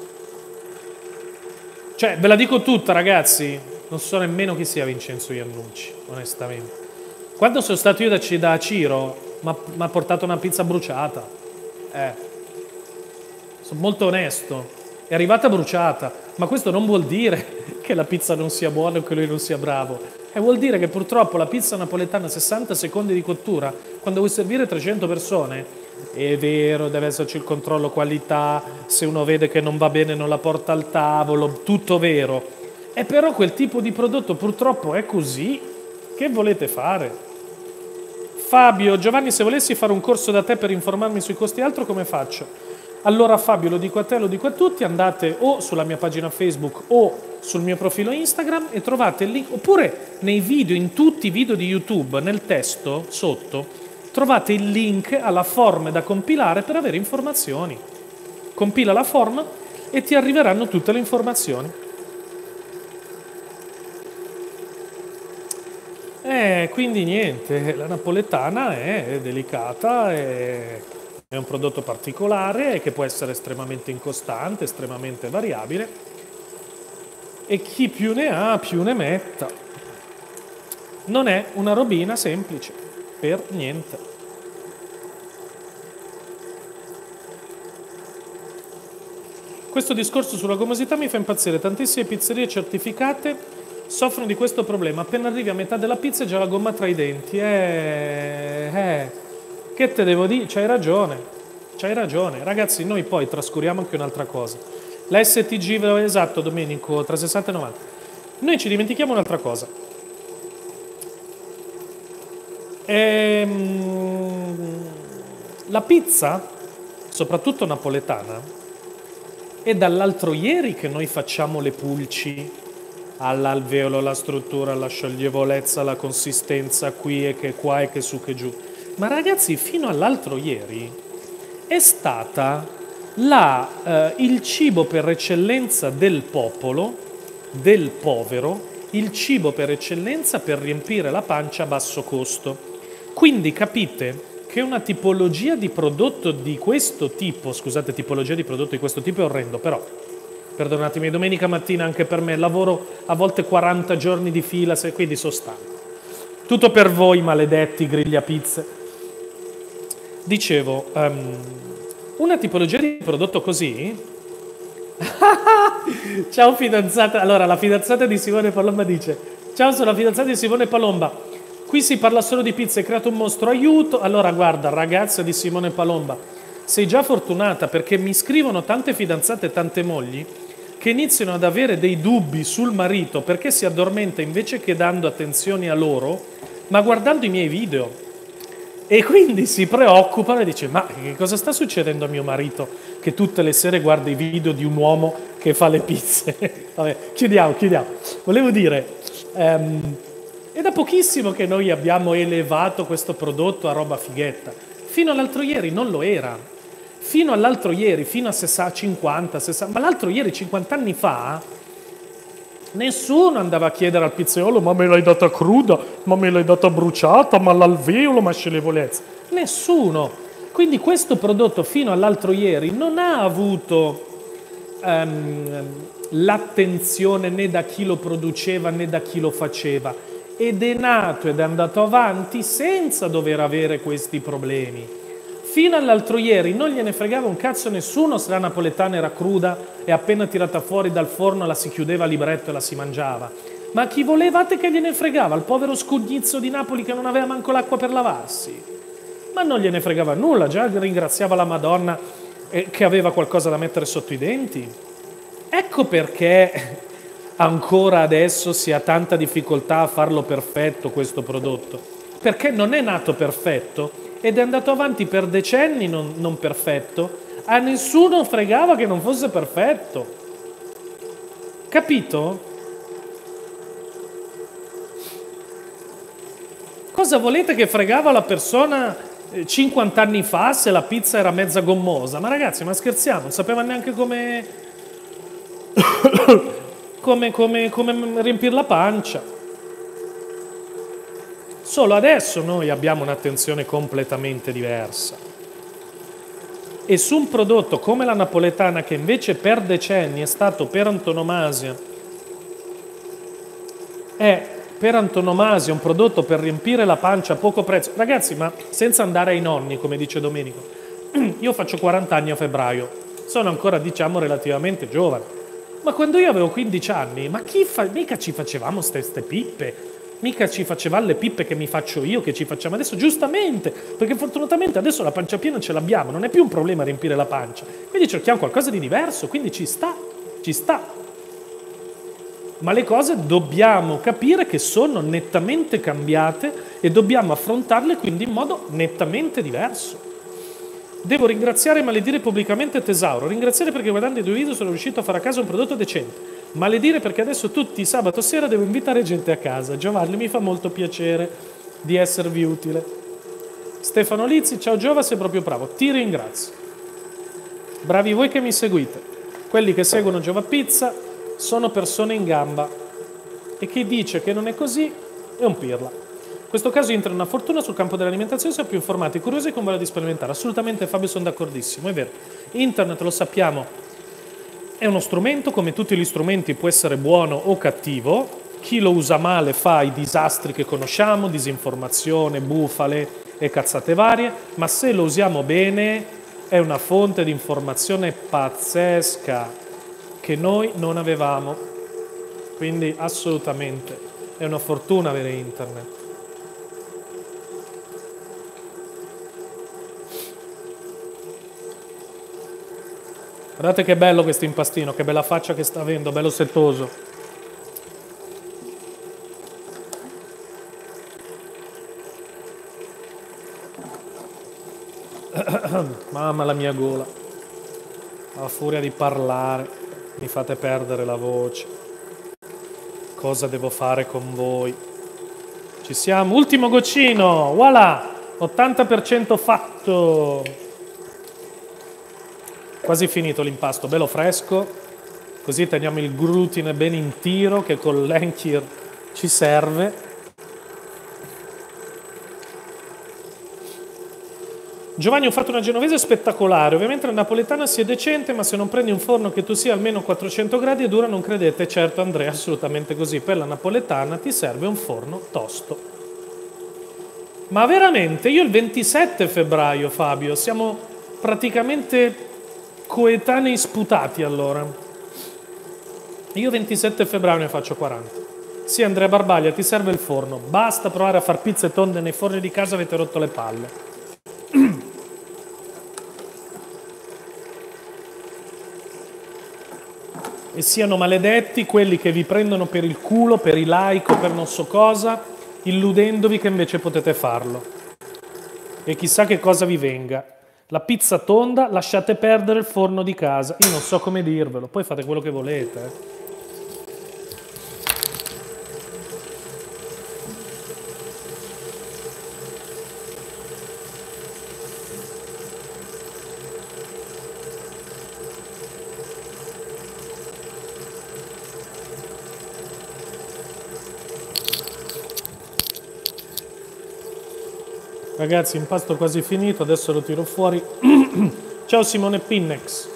Cioè, ve la dico tutta, ragazzi, non so nemmeno chi sia Vincenzo Iannucci, onestamente. Quando sono stato io da, da Ciro, mi ha portato una pizza bruciata. Eh, sono molto onesto. È arrivata bruciata, ma questo non vuol dire che la pizza non sia buona o che lui non sia bravo. E vuol dire che purtroppo la pizza napoletana sessanta secondi di cottura, quando vuoi servire trecento persone, è vero, deve esserci il controllo qualità, se uno vede che non va bene non la porta al tavolo, tutto vero. E però quel tipo di prodotto purtroppo è così. Che volete fare? Fabio, Giovanni, se volessi fare un corso da te per informarmi sui costi altro, come faccio? Allora Fabio, lo dico a te, lo dico a tutti, andate o sulla mia pagina Facebook o sul mio profilo Instagram e trovate il link, oppure nei video, in tutti i video di YouTube, nel testo sotto, trovate il link alla form da compilare per avere informazioni. Compila la form e ti arriveranno tutte le informazioni. Eh, quindi niente, la napoletana è delicata, è... È un prodotto particolare che può essere estremamente incostante, estremamente variabile e chi più ne ha più ne metta. Non è una robina semplice, per niente. Questo discorso sulla gommosità mi fa impazzire, tantissime pizzerie certificate soffrono di questo problema, appena arrivi a metà della pizza è già la gomma tra i denti. Eh, eh. Che te devo dire? C'hai ragione, c'hai ragione. Ragazzi, noi poi trascuriamo anche un'altra cosa. La S T G, esatto, Domenico, tra sessanta e novanta. Noi ci dimentichiamo un'altra cosa. Ehm, la pizza, soprattutto napoletana, è dall'altro ieri che noi facciamo le pulci all'alveolo, la struttura, la scioglievolezza, la consistenza qui e che qua e che su che giù. Ma ragazzi, fino all'altro ieri è stata la, eh, il cibo per eccellenza del popolo, del povero, il cibo per eccellenza per riempire la pancia a basso costo. Quindi capite che una tipologia di prodotto di questo tipo, scusate, tipologia di prodotto di questo tipo è orrendo, però, perdonatemi, domenica mattina anche per me, lavoro a volte quaranta giorni di fila, quindi sono stanco. Tutto per voi, maledetti grigliapizze. Dicevo, um, una tipologia di prodotto così... Ciao fidanzata, allora la fidanzata di Simone Palomba dice: ciao, sono la fidanzata di Simone Palomba, qui si parla solo di pizza, hai creato un mostro, aiuto. Allora guarda, ragazza di Simone Palomba, sei già fortunata, perché mi scrivono tante fidanzate e tante mogli che iniziano ad avere dei dubbi sul marito perché si addormenta invece che dando attenzioni a loro, ma guardando i miei video. E quindi si preoccupano e dice: ma che cosa sta succedendo a mio marito che tutte le sere guarda i video di un uomo che fa le pizze? Vabbè, chiudiamo, chiudiamo. Volevo dire, ehm, è da pochissimo che noi abbiamo elevato questo prodotto a roba fighetta. Fino all'altro ieri non lo era. Fino all'altro ieri, fino a sessanta, cinquanta, sessanta, ma l'altro ieri, cinquanta anni fa, nessuno andava a chiedere al pizzaiolo: ma me l'hai data cruda, ma me l'hai data bruciata, ma l'alveolo, ma scedevolezza. Nessuno. Quindi questo prodotto fino all'altro ieri non ha avuto um, l'attenzione né da chi lo produceva né da chi lo faceva, ed è nato ed è andato avanti senza dover avere questi problemi. Fino all'altro ieri non gliene fregava un cazzo a nessuno se la napoletana era cruda e appena tirata fuori dal forno la si chiudeva a libretto e la si mangiava. Ma chi volevate che gliene fregava? Il povero scugnizzo di Napoli che non aveva manco l'acqua per lavarsi. Ma non gliene fregava nulla, già ringraziava la Madonna che aveva qualcosa da mettere sotto i denti. Ecco perché ancora adesso si ha tanta difficoltà a farlo perfetto questo prodotto. Perché non è nato perfetto ed è andato avanti per decenni non, non perfetto, a nessuno fregava che non fosse perfetto. Capito? Cosa volete che fregava la persona cinquanta anni fa se la pizza era mezza gommosa? Ma ragazzi, ma scherziamo, non sapeva neanche come, come, come, come riempire la pancia. Solo adesso noi abbiamo un'attenzione completamente diversa. E su un prodotto come la napoletana, che invece per decenni è stato per antonomasia, è per antonomasia un prodotto per riempire la pancia a poco prezzo. Ragazzi, ma senza andare ai nonni, come dice Domenico, io faccio quaranta anni a febbraio, sono ancora, diciamo, relativamente giovane. Ma quando io avevo quindici anni, ma chi fa... mica ci facevamo ste, ste pippe. Mica ci faceva le pippe che mi faccio io, che ci facciamo adesso, giustamente, perché fortunatamente adesso la pancia piena ce l'abbiamo, non è più un problema riempire la pancia, quindi cerchiamo qualcosa di diverso, quindi ci sta, ci sta. Ma le cose dobbiamo capire che sono nettamente cambiate e dobbiamo affrontarle quindi in modo nettamente diverso. Devo ringraziare e maledire pubblicamente Tesauro, ringraziare perché guardando i due video sono riuscito a fare a casa un prodotto decente. Maledire perché adesso tutti sabato sera devo invitare gente a casa. Giovanni, mi fa molto piacere di esservi utile. Stefano Lizzi, ciao Giova, sei proprio bravo, ti ringrazio. Bravi voi che mi seguite. Quelli che seguono Giova Pizza sono persone in gamba e chi dice che non è così è un pirla. In questo caso entra una fortuna sul campo dell'alimentazione, siamo più informati, curiosi e con voglia di sperimentare. Assolutamente Fabio, sono d'accordissimo, è vero. Internet, lo sappiamo, è uno strumento, come tutti gli strumenti può essere buono o cattivo. Chi lo usa male fa i disastri che conosciamo, disinformazione, bufale e cazzate varie, ma se lo usiamo bene è una fonte di informazione pazzesca che noi non avevamo. Quindi assolutamente è una fortuna avere internet. Guardate che bello questo impastino, che bella faccia che sta avendo, bello settoso. Mamma la mia gola. A furia di parlare mi fate perdere la voce. Cosa devo fare con voi? Ci siamo, ultimo goccino, voilà, ottanta per cento fatto. Quasi finito l'impasto, bello fresco, così teniamo il glutine ben in tiro che con l'Enkir ci serve. Giovanni, ho fatto una genovese spettacolare, ovviamente la napoletana sia decente, ma se non prendi un forno che tu sia almeno quattrocento gradi e dura non credete. Certo Andrea, assolutamente così, per la napoletana ti serve un forno tosto. Ma veramente, io il ventisette febbraio, Fabio, siamo praticamente coetanei sputati allora. Io ventisette febbraio ne faccio quaranta. Sì, Andrea Barbaglia, ti serve il forno. Basta provare a far pizze tonde nei forni di casa, avete rotto le palle. E siano maledetti quelli che vi prendono per il culo, per i like o per non so cosa, illudendovi che invece potete farlo. E chissà che cosa vi venga. La pizza tonda, lasciate perdere il forno di casa. Io non so come dirvelo, poi fate quello che volete. Eh. Ragazzi, impasto quasi finito, adesso lo tiro fuori. Ciao Simone Pinnex.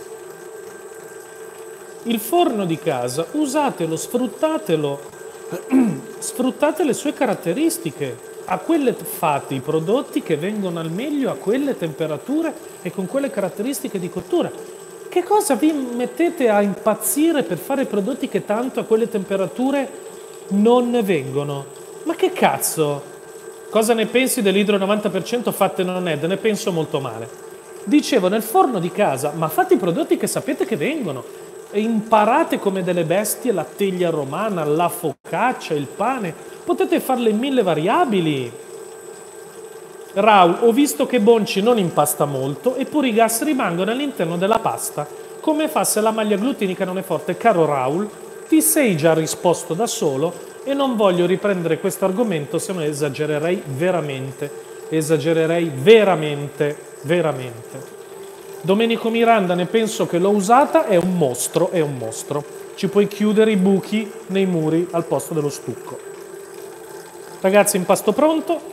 Il forno di casa, usatelo, sfruttatelo, sfruttate le sue caratteristiche. A quelle fate i prodotti che vengono al meglio a quelle temperature e con quelle caratteristiche di cottura. Che cosa vi mettete a impazzire per fare prodotti che tanto a quelle temperature non ne vengono? Ma che cazzo? Cosa ne pensi dell'idro novanta per cento fatte non ed? Ne penso molto male. Dicevo, nel forno di casa, ma fate i prodotti che sapete che vengono. E imparate come delle bestie la teglia romana, la focaccia, il pane. Potete farle in mille variabili. Raul, ho visto che Bonci non impasta molto, eppure i gas rimangono all'interno della pasta. Come fa se la maglia glutinica non è forte? Caro Raul, ti sei già risposto da solo e non voglio riprendere questo argomento, se no esagererei veramente, esagererei veramente, veramente. Domenico Miranda, ne penso che l'ho usata, è un mostro, è un mostro. Ci puoi chiudere i buchi nei muri al posto dello stucco. Ragazzi, impasto pronto.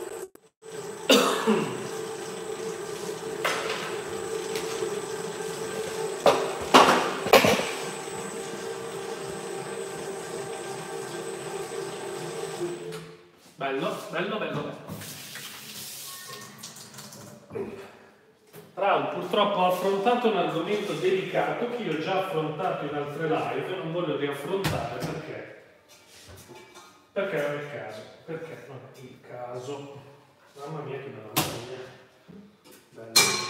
Bello, bello, bello, bello. Raul, purtroppo ho affrontato un argomento delicato che io ho già affrontato in altre live e non voglio riaffrontare perché? Perché non è il caso. Perché non è il caso. Mamma mia che meraviglia. Bello.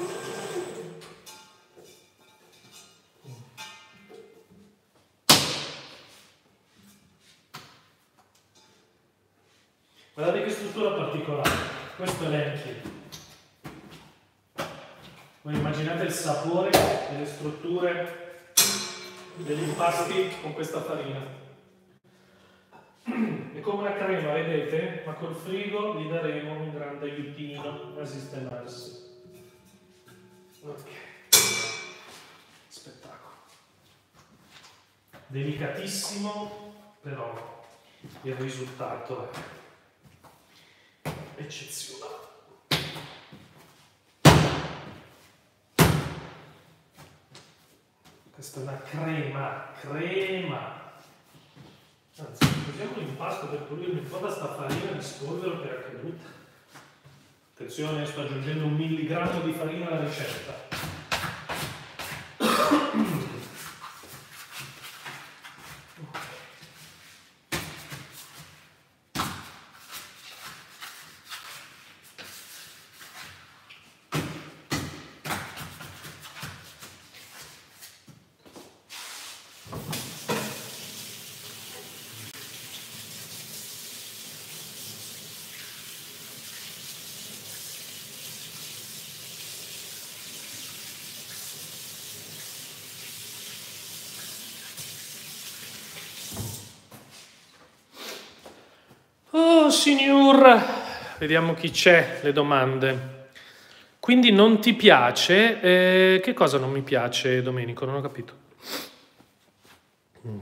Guardate che struttura particolare. Questo è l'Enki. Voi immaginate il sapore delle strutture degli impasti con questa farina. È come una crema, vedete? Ma col frigo gli daremo un grande aiutino a sistemarsi. Ok. Spettacolo. Delicatissimo, però il risultato è eccezionale. Questa è una crema, crema. Anzi, usiamo l'impasto per pulire un po' da sta farina di spolvero che è caduta. Attenzione, sto aggiungendo un milligrammo di farina alla ricetta. Oh, signor, vediamo chi c'è, le domande. Quindi non ti piace? Eh, che cosa non mi piace, Domenico? Non ho capito. Mm.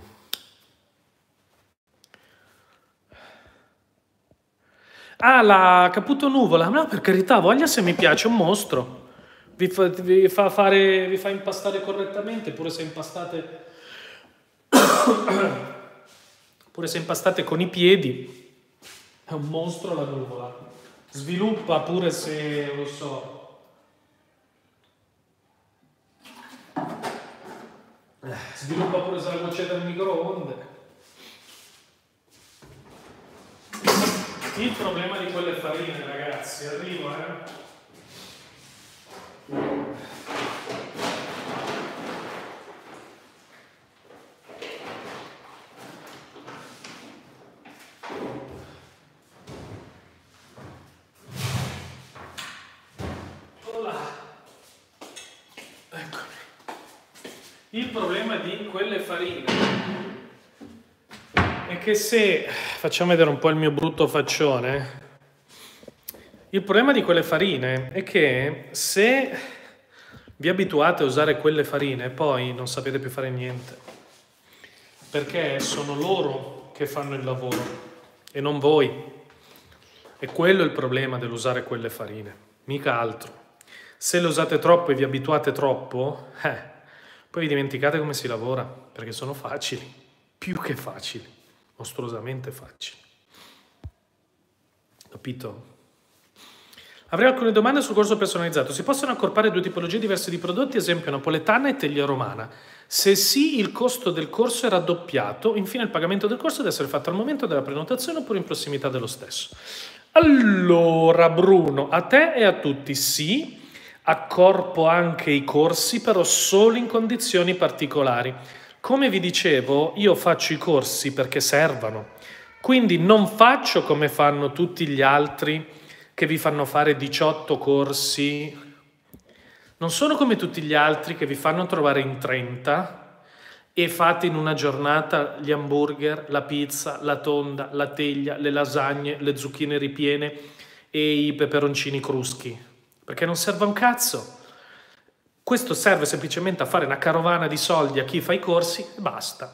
Ah, la Caputo Nuvola. No, per carità, voglia se mi piace, un mostro. Vi fa, vi fa fare, vi fa impastare correttamente, pure se impastate... pure se impastate con i piedi. È un mostro la nuvola. Sviluppa pure se, lo so. Sviluppa pure se la cuoce dal microonde. Il problema di quelle farine, ragazzi, arrivo, eh. Il problema di quelle farine è che se, facciamo vedere un po' il mio brutto faccione, il problema di quelle farine è che se vi abituate a usare quelle farine poi non sapete più fare niente, perché sono loro che fanno il lavoro e non voi. E quello è il problema dell'usare quelle farine, mica altro. Se le usate troppo e vi abituate troppo, eh, poi vi dimenticate come si lavora, perché sono facili, più che facili, mostruosamente facili. Capito? Avrei alcune domande sul corso personalizzato. Si possono accorpare due tipologie diverse di prodotti, esempio napoletana e teglia romana? Se sì, il costo del corso è raddoppiato. Infine, il pagamento del corso deve essere fatto al momento della prenotazione oppure in prossimità dello stesso. Allora, Bruno, a te e a tutti sì. Accorpo anche i corsi, però solo in condizioni particolari. Come vi dicevo, io faccio i corsi perché servano, quindi non faccio come fanno tutti gli altri che vi fanno fare diciotto corsi, non sono come tutti gli altri che vi fanno trovare in trenta e fate in una giornata gli hamburger, la pizza, la tonda, la teglia, le lasagne, le zucchine ripiene e i peperoncini cruschi. Perché non serve a un cazzo. Questo serve semplicemente a fare una carovana di soldi a chi fa i corsi e basta.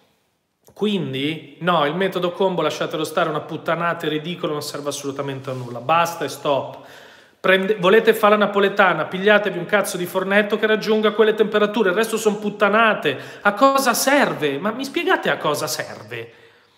Quindi, no, il metodo combo lasciatelo stare, una puttanata, è ridicolo, non serve assolutamente a nulla. Basta e stop. Prende, volete fare la napoletana, pigliatevi un cazzo di fornetto che raggiunga quelle temperature, il resto sono puttanate. A cosa serve? Ma mi spiegate a cosa serve?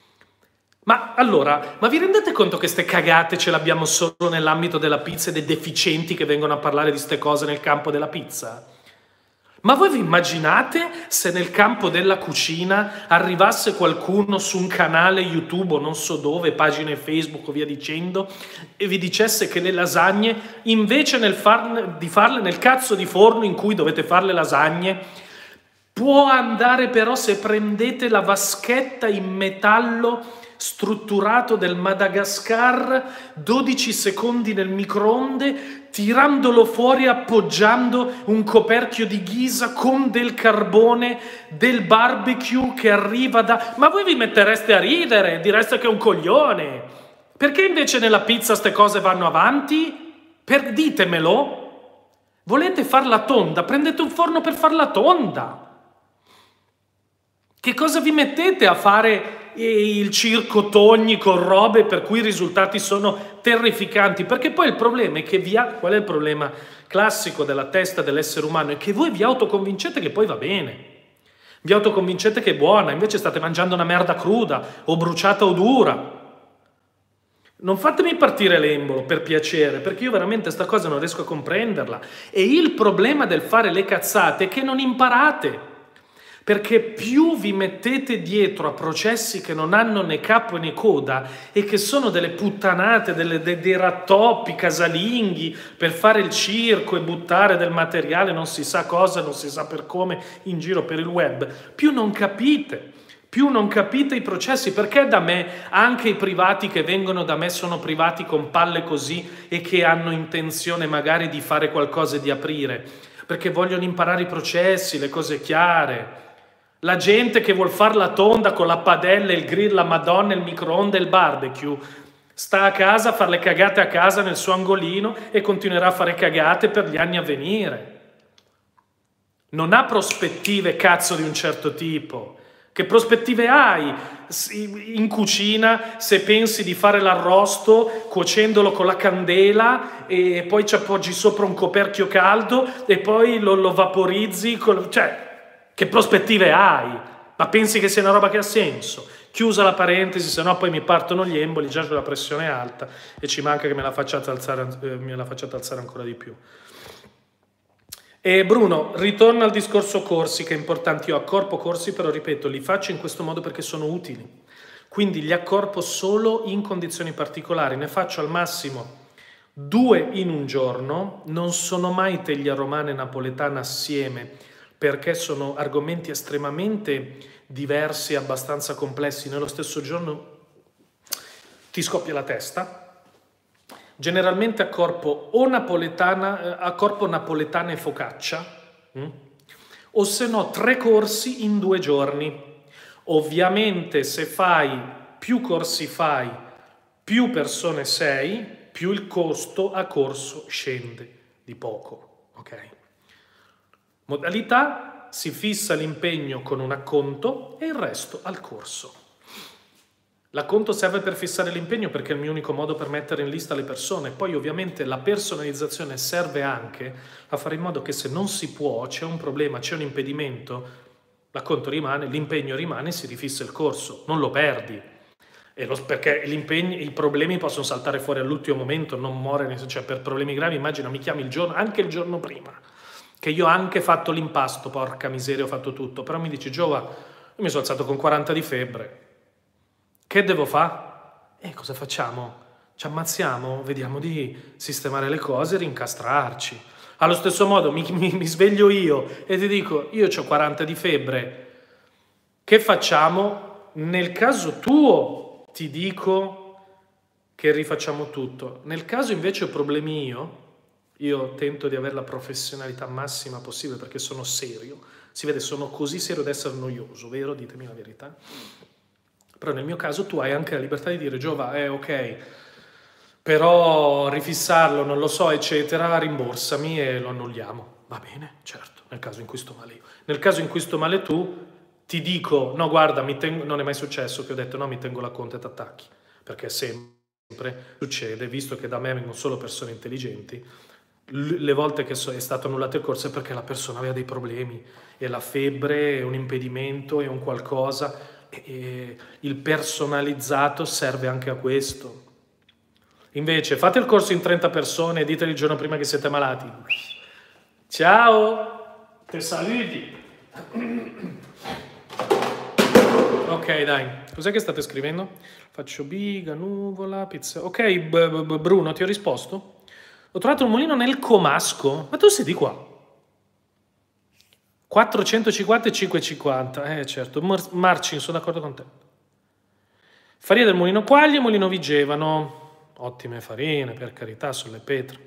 Ma allora, ma vi rendete conto che ste cagate ce l'abbiamo solo nell'ambito della pizza e dei deficienti che vengono a parlare di ste cose nel campo della pizza? Ma voi vi immaginate se nel campo della cucina arrivasse qualcuno su un canale YouTube o non so dove, pagine Facebook o via dicendo, e vi dicesse che le lasagne, invece nel farne, di farle nel cazzo di forno in cui dovete fare le lasagne, può andare però se prendete la vaschetta in metallo strutturato del Madagascar, dodici secondi nel microonde, tirandolo fuori appoggiando un coperchio di ghisa con del carbone, del barbecue che arriva da... Ma voi vi mettereste a ridere, direste che è un coglione. Perché invece nella pizza ste cose vanno avanti? Per, ditemelo. Volete farla tonda? Prendete un forno per farla tonda. Che cosa vi mettete a fare il circo Togni con robe per cui i risultati sono terrificanti? Perché poi il problema è che vi ha... Qual è il problema classico della testa dell'essere umano? È che voi vi autoconvincete che poi va bene. Vi autoconvincete che è buona, invece state mangiando una merda cruda o bruciata o dura. Non fatemi partire l'embolo, per piacere, perché io veramente sta cosa non riesco a comprenderla. E il problema del fare le cazzate è che non imparate. Perché più vi mettete dietro a processi che non hanno né capo né coda e che sono delle puttanate, delle, dei, dei rattoppi casalinghi per fare il circo e buttare del materiale non si sa cosa, non si sa per come in giro per il web, più non capite, più non capite i processi. Perché da me, anche i privati che vengono da me sono privati con palle così e che hanno intenzione magari di fare qualcosa e di aprire? Perché vogliono imparare i processi, le cose chiare. La gente che vuol far la tonda con la padella, il grill, la madonna, il microonde e il barbecue sta a casa a fare le cagate a casa nel suo angolino e continuerà a fare cagate per gli anni a venire. Non ha prospettive cazzo di un certo tipo. Che prospettive hai in cucina se pensi di fare l'arrosto cuocendolo con la candela e poi ci appoggi sopra un coperchio caldo e poi lo, lo vaporizzi con... Cioè, che prospettive hai? Ma pensi che sia una roba che ha senso? Chiusa la parentesi, se no poi mi partono gli emboli, già la pressione è alta e ci manca che me la facciate alzare, eh, me la facciate alzare ancora di più. E Bruno, ritorno al discorso corsi, che è importante. Io accorpo corsi, però ripeto, li faccio in questo modo perché sono utili. Quindi li accorpo solo in condizioni particolari, ne faccio al massimo due in un giorno, non sono mai teglia romana e napoletana assieme, perché sono argomenti estremamente diversi e abbastanza complessi. Nello stesso giorno ti scoppia la testa. Generalmente accorpo o napoletana, accorpo napoletana e focaccia, hm? o se no tre corsi in due giorni. Ovviamente se fai più corsi fai, più persone sei, più il costo a corso scende di poco, ok? Modalità: si fissa l'impegno con un acconto e il resto al corso. L'acconto serve per fissare l'impegno perché è il mio unico modo per mettere in lista le persone. Poi ovviamente la personalizzazione serve anche a fare in modo che se non si può, c'è un problema, c'è un impedimento, l'acconto rimane, l'impegno rimane, si rifissa il corso, non lo perdi. E lo, perché i problemi possono saltare fuori all'ultimo momento, non muore, cioè per problemi gravi, immagina, mi chiami il giorno, anche il giorno prima, che io ho anche fatto l'impasto, porca miseria, ho fatto tutto, però mi dici: Giova, io mi sono alzato con quaranta di febbre, che devo fare? E cosa facciamo? Ci ammazziamo, vediamo di sistemare le cose e rincastrarci. Allo stesso modo mi, mi, mi sveglio io e ti dico: io ho quaranta di febbre, che facciamo? Nel caso tuo ti dico che rifacciamo tutto. Nel caso invece ho problemi io, io tento di avere la professionalità massima possibile perché sono serio. Si vede, sono così serio da essere noioso, vero? Ditemi la verità. Però nel mio caso tu hai anche la libertà di dire: Giova, eh ok, però rifissarlo, non lo so, eccetera, rimborsami e lo annulliamo. Va bene, certo, nel caso in cui sto male io. Nel caso in cui sto male tu, ti dico: no, guarda, mi tengo, non è mai successo che ho detto no, mi tengo l'acconto e t'attacchi, perché sempre succede, visto che da me vengono solo persone intelligenti, le volte che è stato annullato il corso è perché la persona aveva dei problemi, e la febbre, è un impedimento, è un qualcosa. E il personalizzato serve anche a questo. Invece fate il corso in trenta persone e diteli il giorno prima che siete malati: ciao, te saluti. Ok, dai, cos'è che state scrivendo? Faccio biga, nuvola, pizza. Ok, Bruno, ti ho risposto? Ho trovato un mulino nel comasco. Ma tu sei di qua? quattrocentocinquanta e cinquecentocinquanta, eh certo, Marcin, sono d'accordo con te. Farina del Mulino Quagli e Mulino Vigevano, ottime farine, per carità, sono le pietre.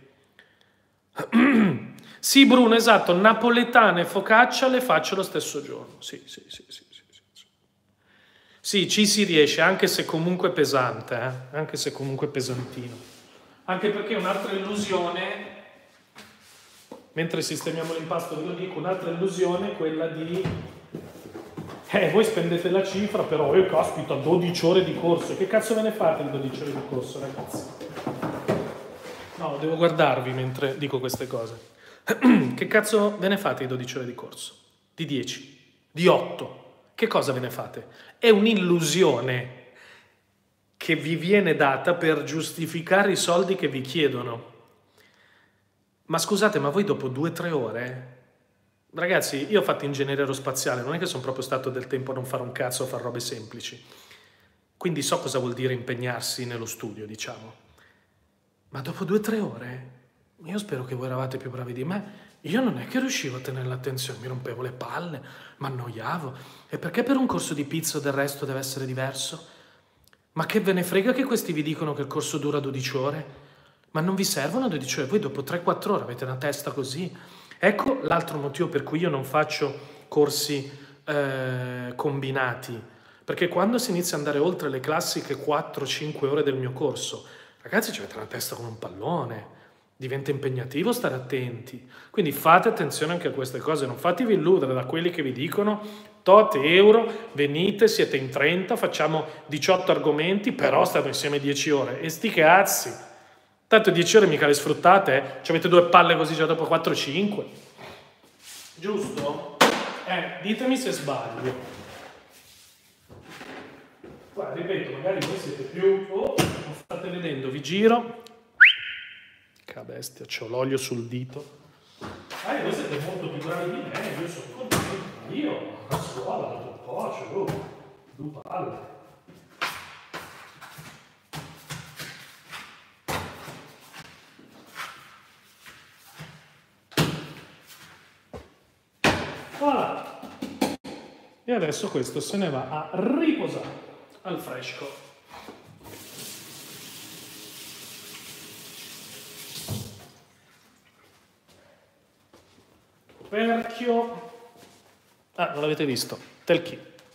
Sì, Bruno, esatto, napoletane e focaccia le faccio lo stesso giorno, sì, sì, sì, sì, sì, sì, sì. Sì, ci si riesce, anche se comunque è pesante, eh? Anche se comunque è pesantino. Anche perché un'altra illusione... Mentre sistemiamo l'impasto, ve lo dico, un'altra illusione è quella di eh, voi spendete la cifra, però io caspita, dodici ore di corso. Che cazzo ve ne fate di dodici ore di corso, ragazzi? No, devo guardarvi mentre dico queste cose. Che cazzo ve ne fate di dodici ore di corso? Di dieci? Di otto? Che cosa ve ne fate? È un'illusione che vi viene data per giustificare i soldi che vi chiedono. Ma scusate, ma voi dopo due o tre ore... Ragazzi, io ho fatto ingegneria aerospaziale, non è che sono proprio stato del tempo a non fare un cazzo o a fare robe semplici. Quindi so cosa vuol dire impegnarsi nello studio, diciamo. Ma dopo due o tre ore, io spero che voi eravate più bravi di me, io non è che riuscivo a tenere l'attenzione, mi rompevo le palle, mi annoiavo. E perché per un corso di pizza del resto deve essere diverso? Ma che ve ne frega che questi vi dicono che il corso dura dodici ore? Ma non vi servono dodici ore, voi dopo tre quattro ore avete una testa così. Ecco l'altro motivo per cui io non faccio corsi eh, combinati, perché quando si inizia ad andare oltre le classiche quattro cinque ore del mio corso, ragazzi, ci avete una testa come un pallone, diventa impegnativo stare attenti. Quindi fate attenzione anche a queste cose, non fatevi illudere da quelli che vi dicono tot euro, venite, siete in trenta, facciamo diciotto argomenti, però state insieme dieci ore. E sti cazzi! Tanto dieci ore mica le sfruttate, eh? Ci avete due palle così già dopo quattro cinque. Giusto? Eh, ditemi se sbaglio. Qua, ripeto, magari voi siete più... Oh, non state vedendo, vi giro. Che bestia, c'ho l'olio sul dito. Ah, voi siete molto più bravi di me, io sono contento. Io, a scuola, ho dato un po', c'ho due palle. Voilà. E adesso questo se ne va a riposare al fresco. Coperchio. Ah, non l'avete visto? Telchi.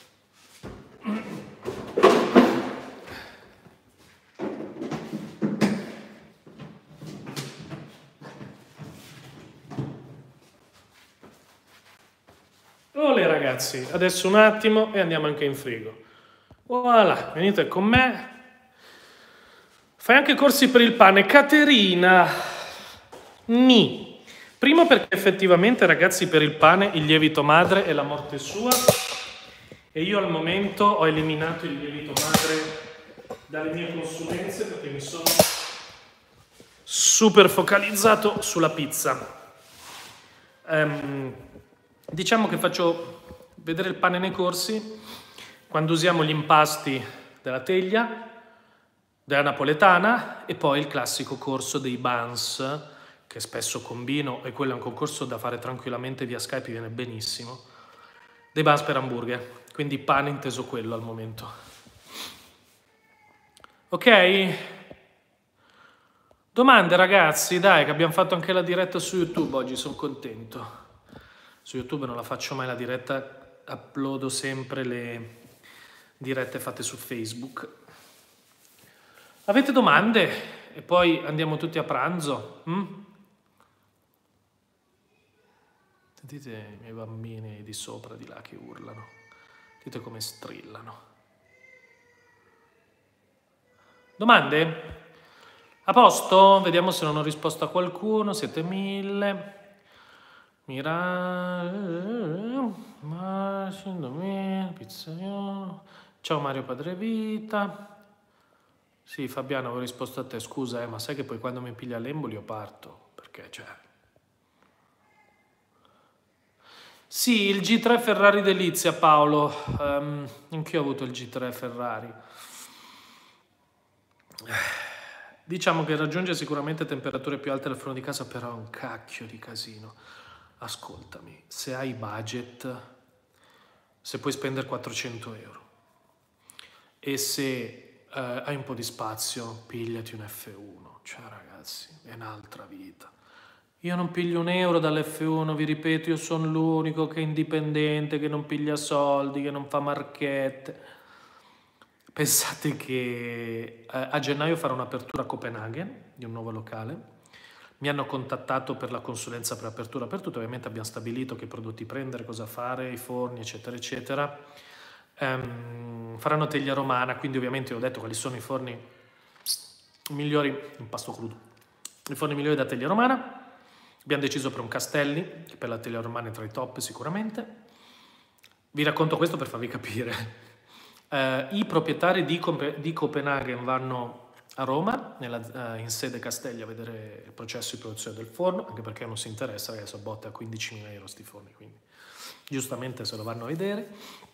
Olè ragazzi, adesso un attimo e andiamo anche in frigo. Voilà, venite con me. Fai anche corsi per il pane. Caterina, ni. Primo perché effettivamente ragazzi per il pane il lievito madre è la morte sua e io al momento ho eliminato il lievito madre dalle mie consulenze perché mi sono super focalizzato sulla pizza. Um, diciamo che faccio vedere il pane nei corsi quando usiamo gli impasti della teglia, della napoletana e poi il classico corso dei buns che spesso combino, e quello è un concorso da fare tranquillamente via Skype, viene benissimo, dei buns per hamburger, quindi pane inteso quello al momento. Ok? Domande ragazzi, dai che abbiamo fatto anche la diretta su YouTube oggi, sono contento. Su YouTube non la faccio mai la diretta, uploado sempre le dirette fatte su Facebook. Avete domande? E poi andiamo tutti a pranzo? Hm? Sentite i miei bambini di sopra, di là, che urlano. Sentite come strillano. Domande? A posto? Vediamo se non ho risposto a qualcuno. Siete mille. Mira... Pizzaiolo. Ciao Mario Padrevita. Sì, Fabiano, avevo risposto a te. Scusa, eh, ma sai che poi quando mi piglia l'embolo io parto. Perché, cioè... Sì, il G tre Ferrari Delizia, Paolo. Um, anch'io ho avuto il G tre Ferrari. Diciamo che raggiunge sicuramente temperature più alte del forno di casa, però è un cacchio di casino. Ascoltami, se hai budget, se puoi spendere quattrocento euro e se uh, hai un po' di spazio, pigliati un F uno. Cioè ragazzi, è un'altra vita. Io non piglio un euro dall'F uno, vi ripeto, io sono l'unico che è indipendente, che non piglia soldi, che non fa marchette. Pensate che eh, a gennaio farò un'apertura a Copenaghen di un nuovo locale. Mi hanno contattato per la consulenza per apertura per tutto, ovviamente abbiamo stabilito che prodotti prendere, cosa fare, i forni, eccetera, eccetera. Um, faranno teglia romana, quindi ovviamente ho detto quali sono i forni migliori, impasto crudo, i forni migliori da teglia romana. Abbiamo deciso per un Castelli, che per la teglia romana è tra i top sicuramente. Vi racconto questo per farvi capire. Uh, I proprietari di, di Copenaghen vanno a Roma, nella, uh, in sede Castelli, a vedere il processo di produzione del forno, anche perché non si interessa, perché sono botte a quindicimila euro sti forni, quindi giustamente se lo vanno a vedere.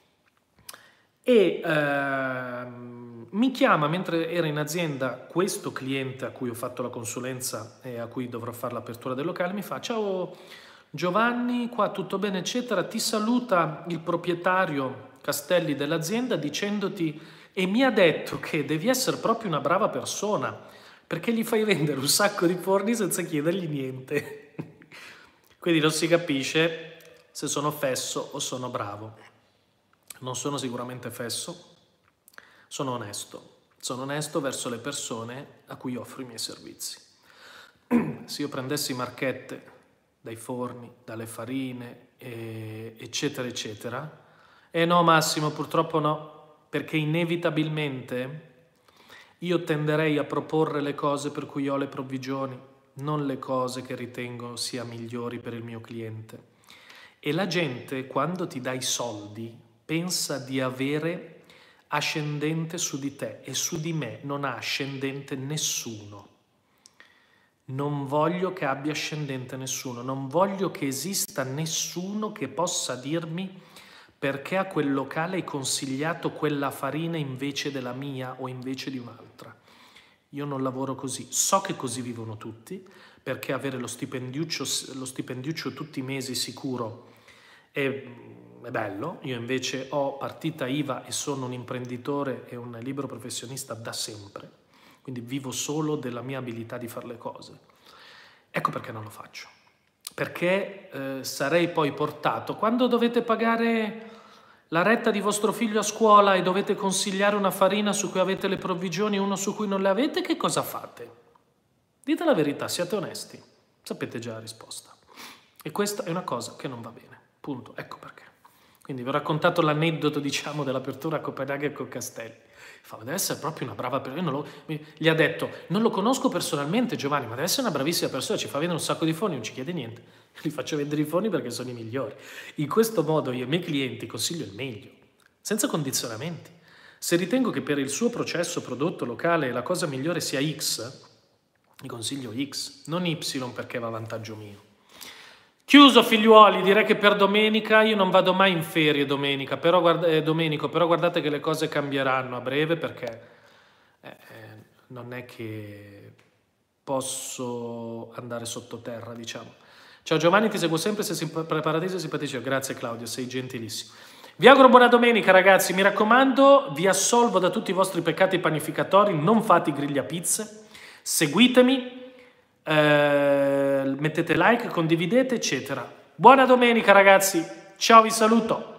E uh, mi chiama, mentre era in azienda, questo cliente a cui ho fatto la consulenza e a cui dovrò fare l'apertura del locale, mi fa: ciao Giovanni, qua tutto bene eccetera, ti saluta il proprietario Castelli dell'azienda dicendoti, e mi ha detto che devi essere proprio una brava persona perché gli fai vendere un sacco di forni senza chiedergli niente. Quindi non si capisce se sono fesso o sono bravo. Non sono sicuramente fesso, sono onesto. Sono onesto verso le persone a cui offro i miei servizi. Se io prendessi marchette dai forni, dalle farine, eh, eccetera, eccetera, e eh no Massimo, purtroppo no, perché inevitabilmente io tenderei a proporre le cose per cui ho le provvigioni, non le cose che ritengo sia migliori per il mio cliente. E la gente, quando ti dà i soldi, pensa di avere ascendente su di te, e su di me non ha ascendente nessuno. Non voglio che abbia ascendente nessuno, non voglio che esista nessuno che possa dirmi perché a quel locale hai consigliato quella farina invece della mia o invece di un'altra. Io non lavoro così. So che così vivono tutti, perché avere lo stipendiuccio, lo stipendiuccio tutti i mesi sicuro è, è bello. Io invece ho partita I V A e sono un imprenditore e un libero professionista da sempre, quindi vivo solo della mia abilità di fare le cose. Ecco perché non lo faccio. perché eh, sarei poi portato, quando dovete pagare la retta di vostro figlio a scuola e dovete consigliare una farina su cui avete le provvigioni e uno su cui non le avete, che cosa fate? Dite la verità, siate onesti, sapete già la risposta. E questa è una cosa che non va bene, punto, ecco perché. Quindi vi ho raccontato l'aneddoto, diciamo, dell'apertura a Copenaghen con Castelli. Fa, deve essere proprio una brava persona. Gli ha detto, non lo conosco personalmente Giovanni, ma deve essere una bravissima persona, ci fa vendere un sacco di fondi, non ci chiede niente. Li faccio vendere i fondi perché sono i migliori. In questo modo io ai miei clienti consiglio il meglio, senza condizionamenti. Se ritengo che per il suo processo, prodotto locale, la cosa migliore sia X, gli consiglio X, non Y perché va a vantaggio mio. Chiuso figliuoli, direi che per domenica, io non vado mai in ferie domenica, però, guarda, eh, Domenico, però guardate che le cose cambieranno a breve perché eh, eh, non è che posso andare sottoterra, diciamo. Ciao Giovanni, ti seguo sempre, sei preparatissimo e simpatico. Grazie Claudio, sei gentilissimo. Vi auguro buona domenica ragazzi, mi raccomando, vi assolvo da tutti i vostri peccati panificatori, non fate i grigliapizze, seguitemi, eh, mettete like, condividete, eccetera. Buona domenica ragazzi, ciao, vi saluto.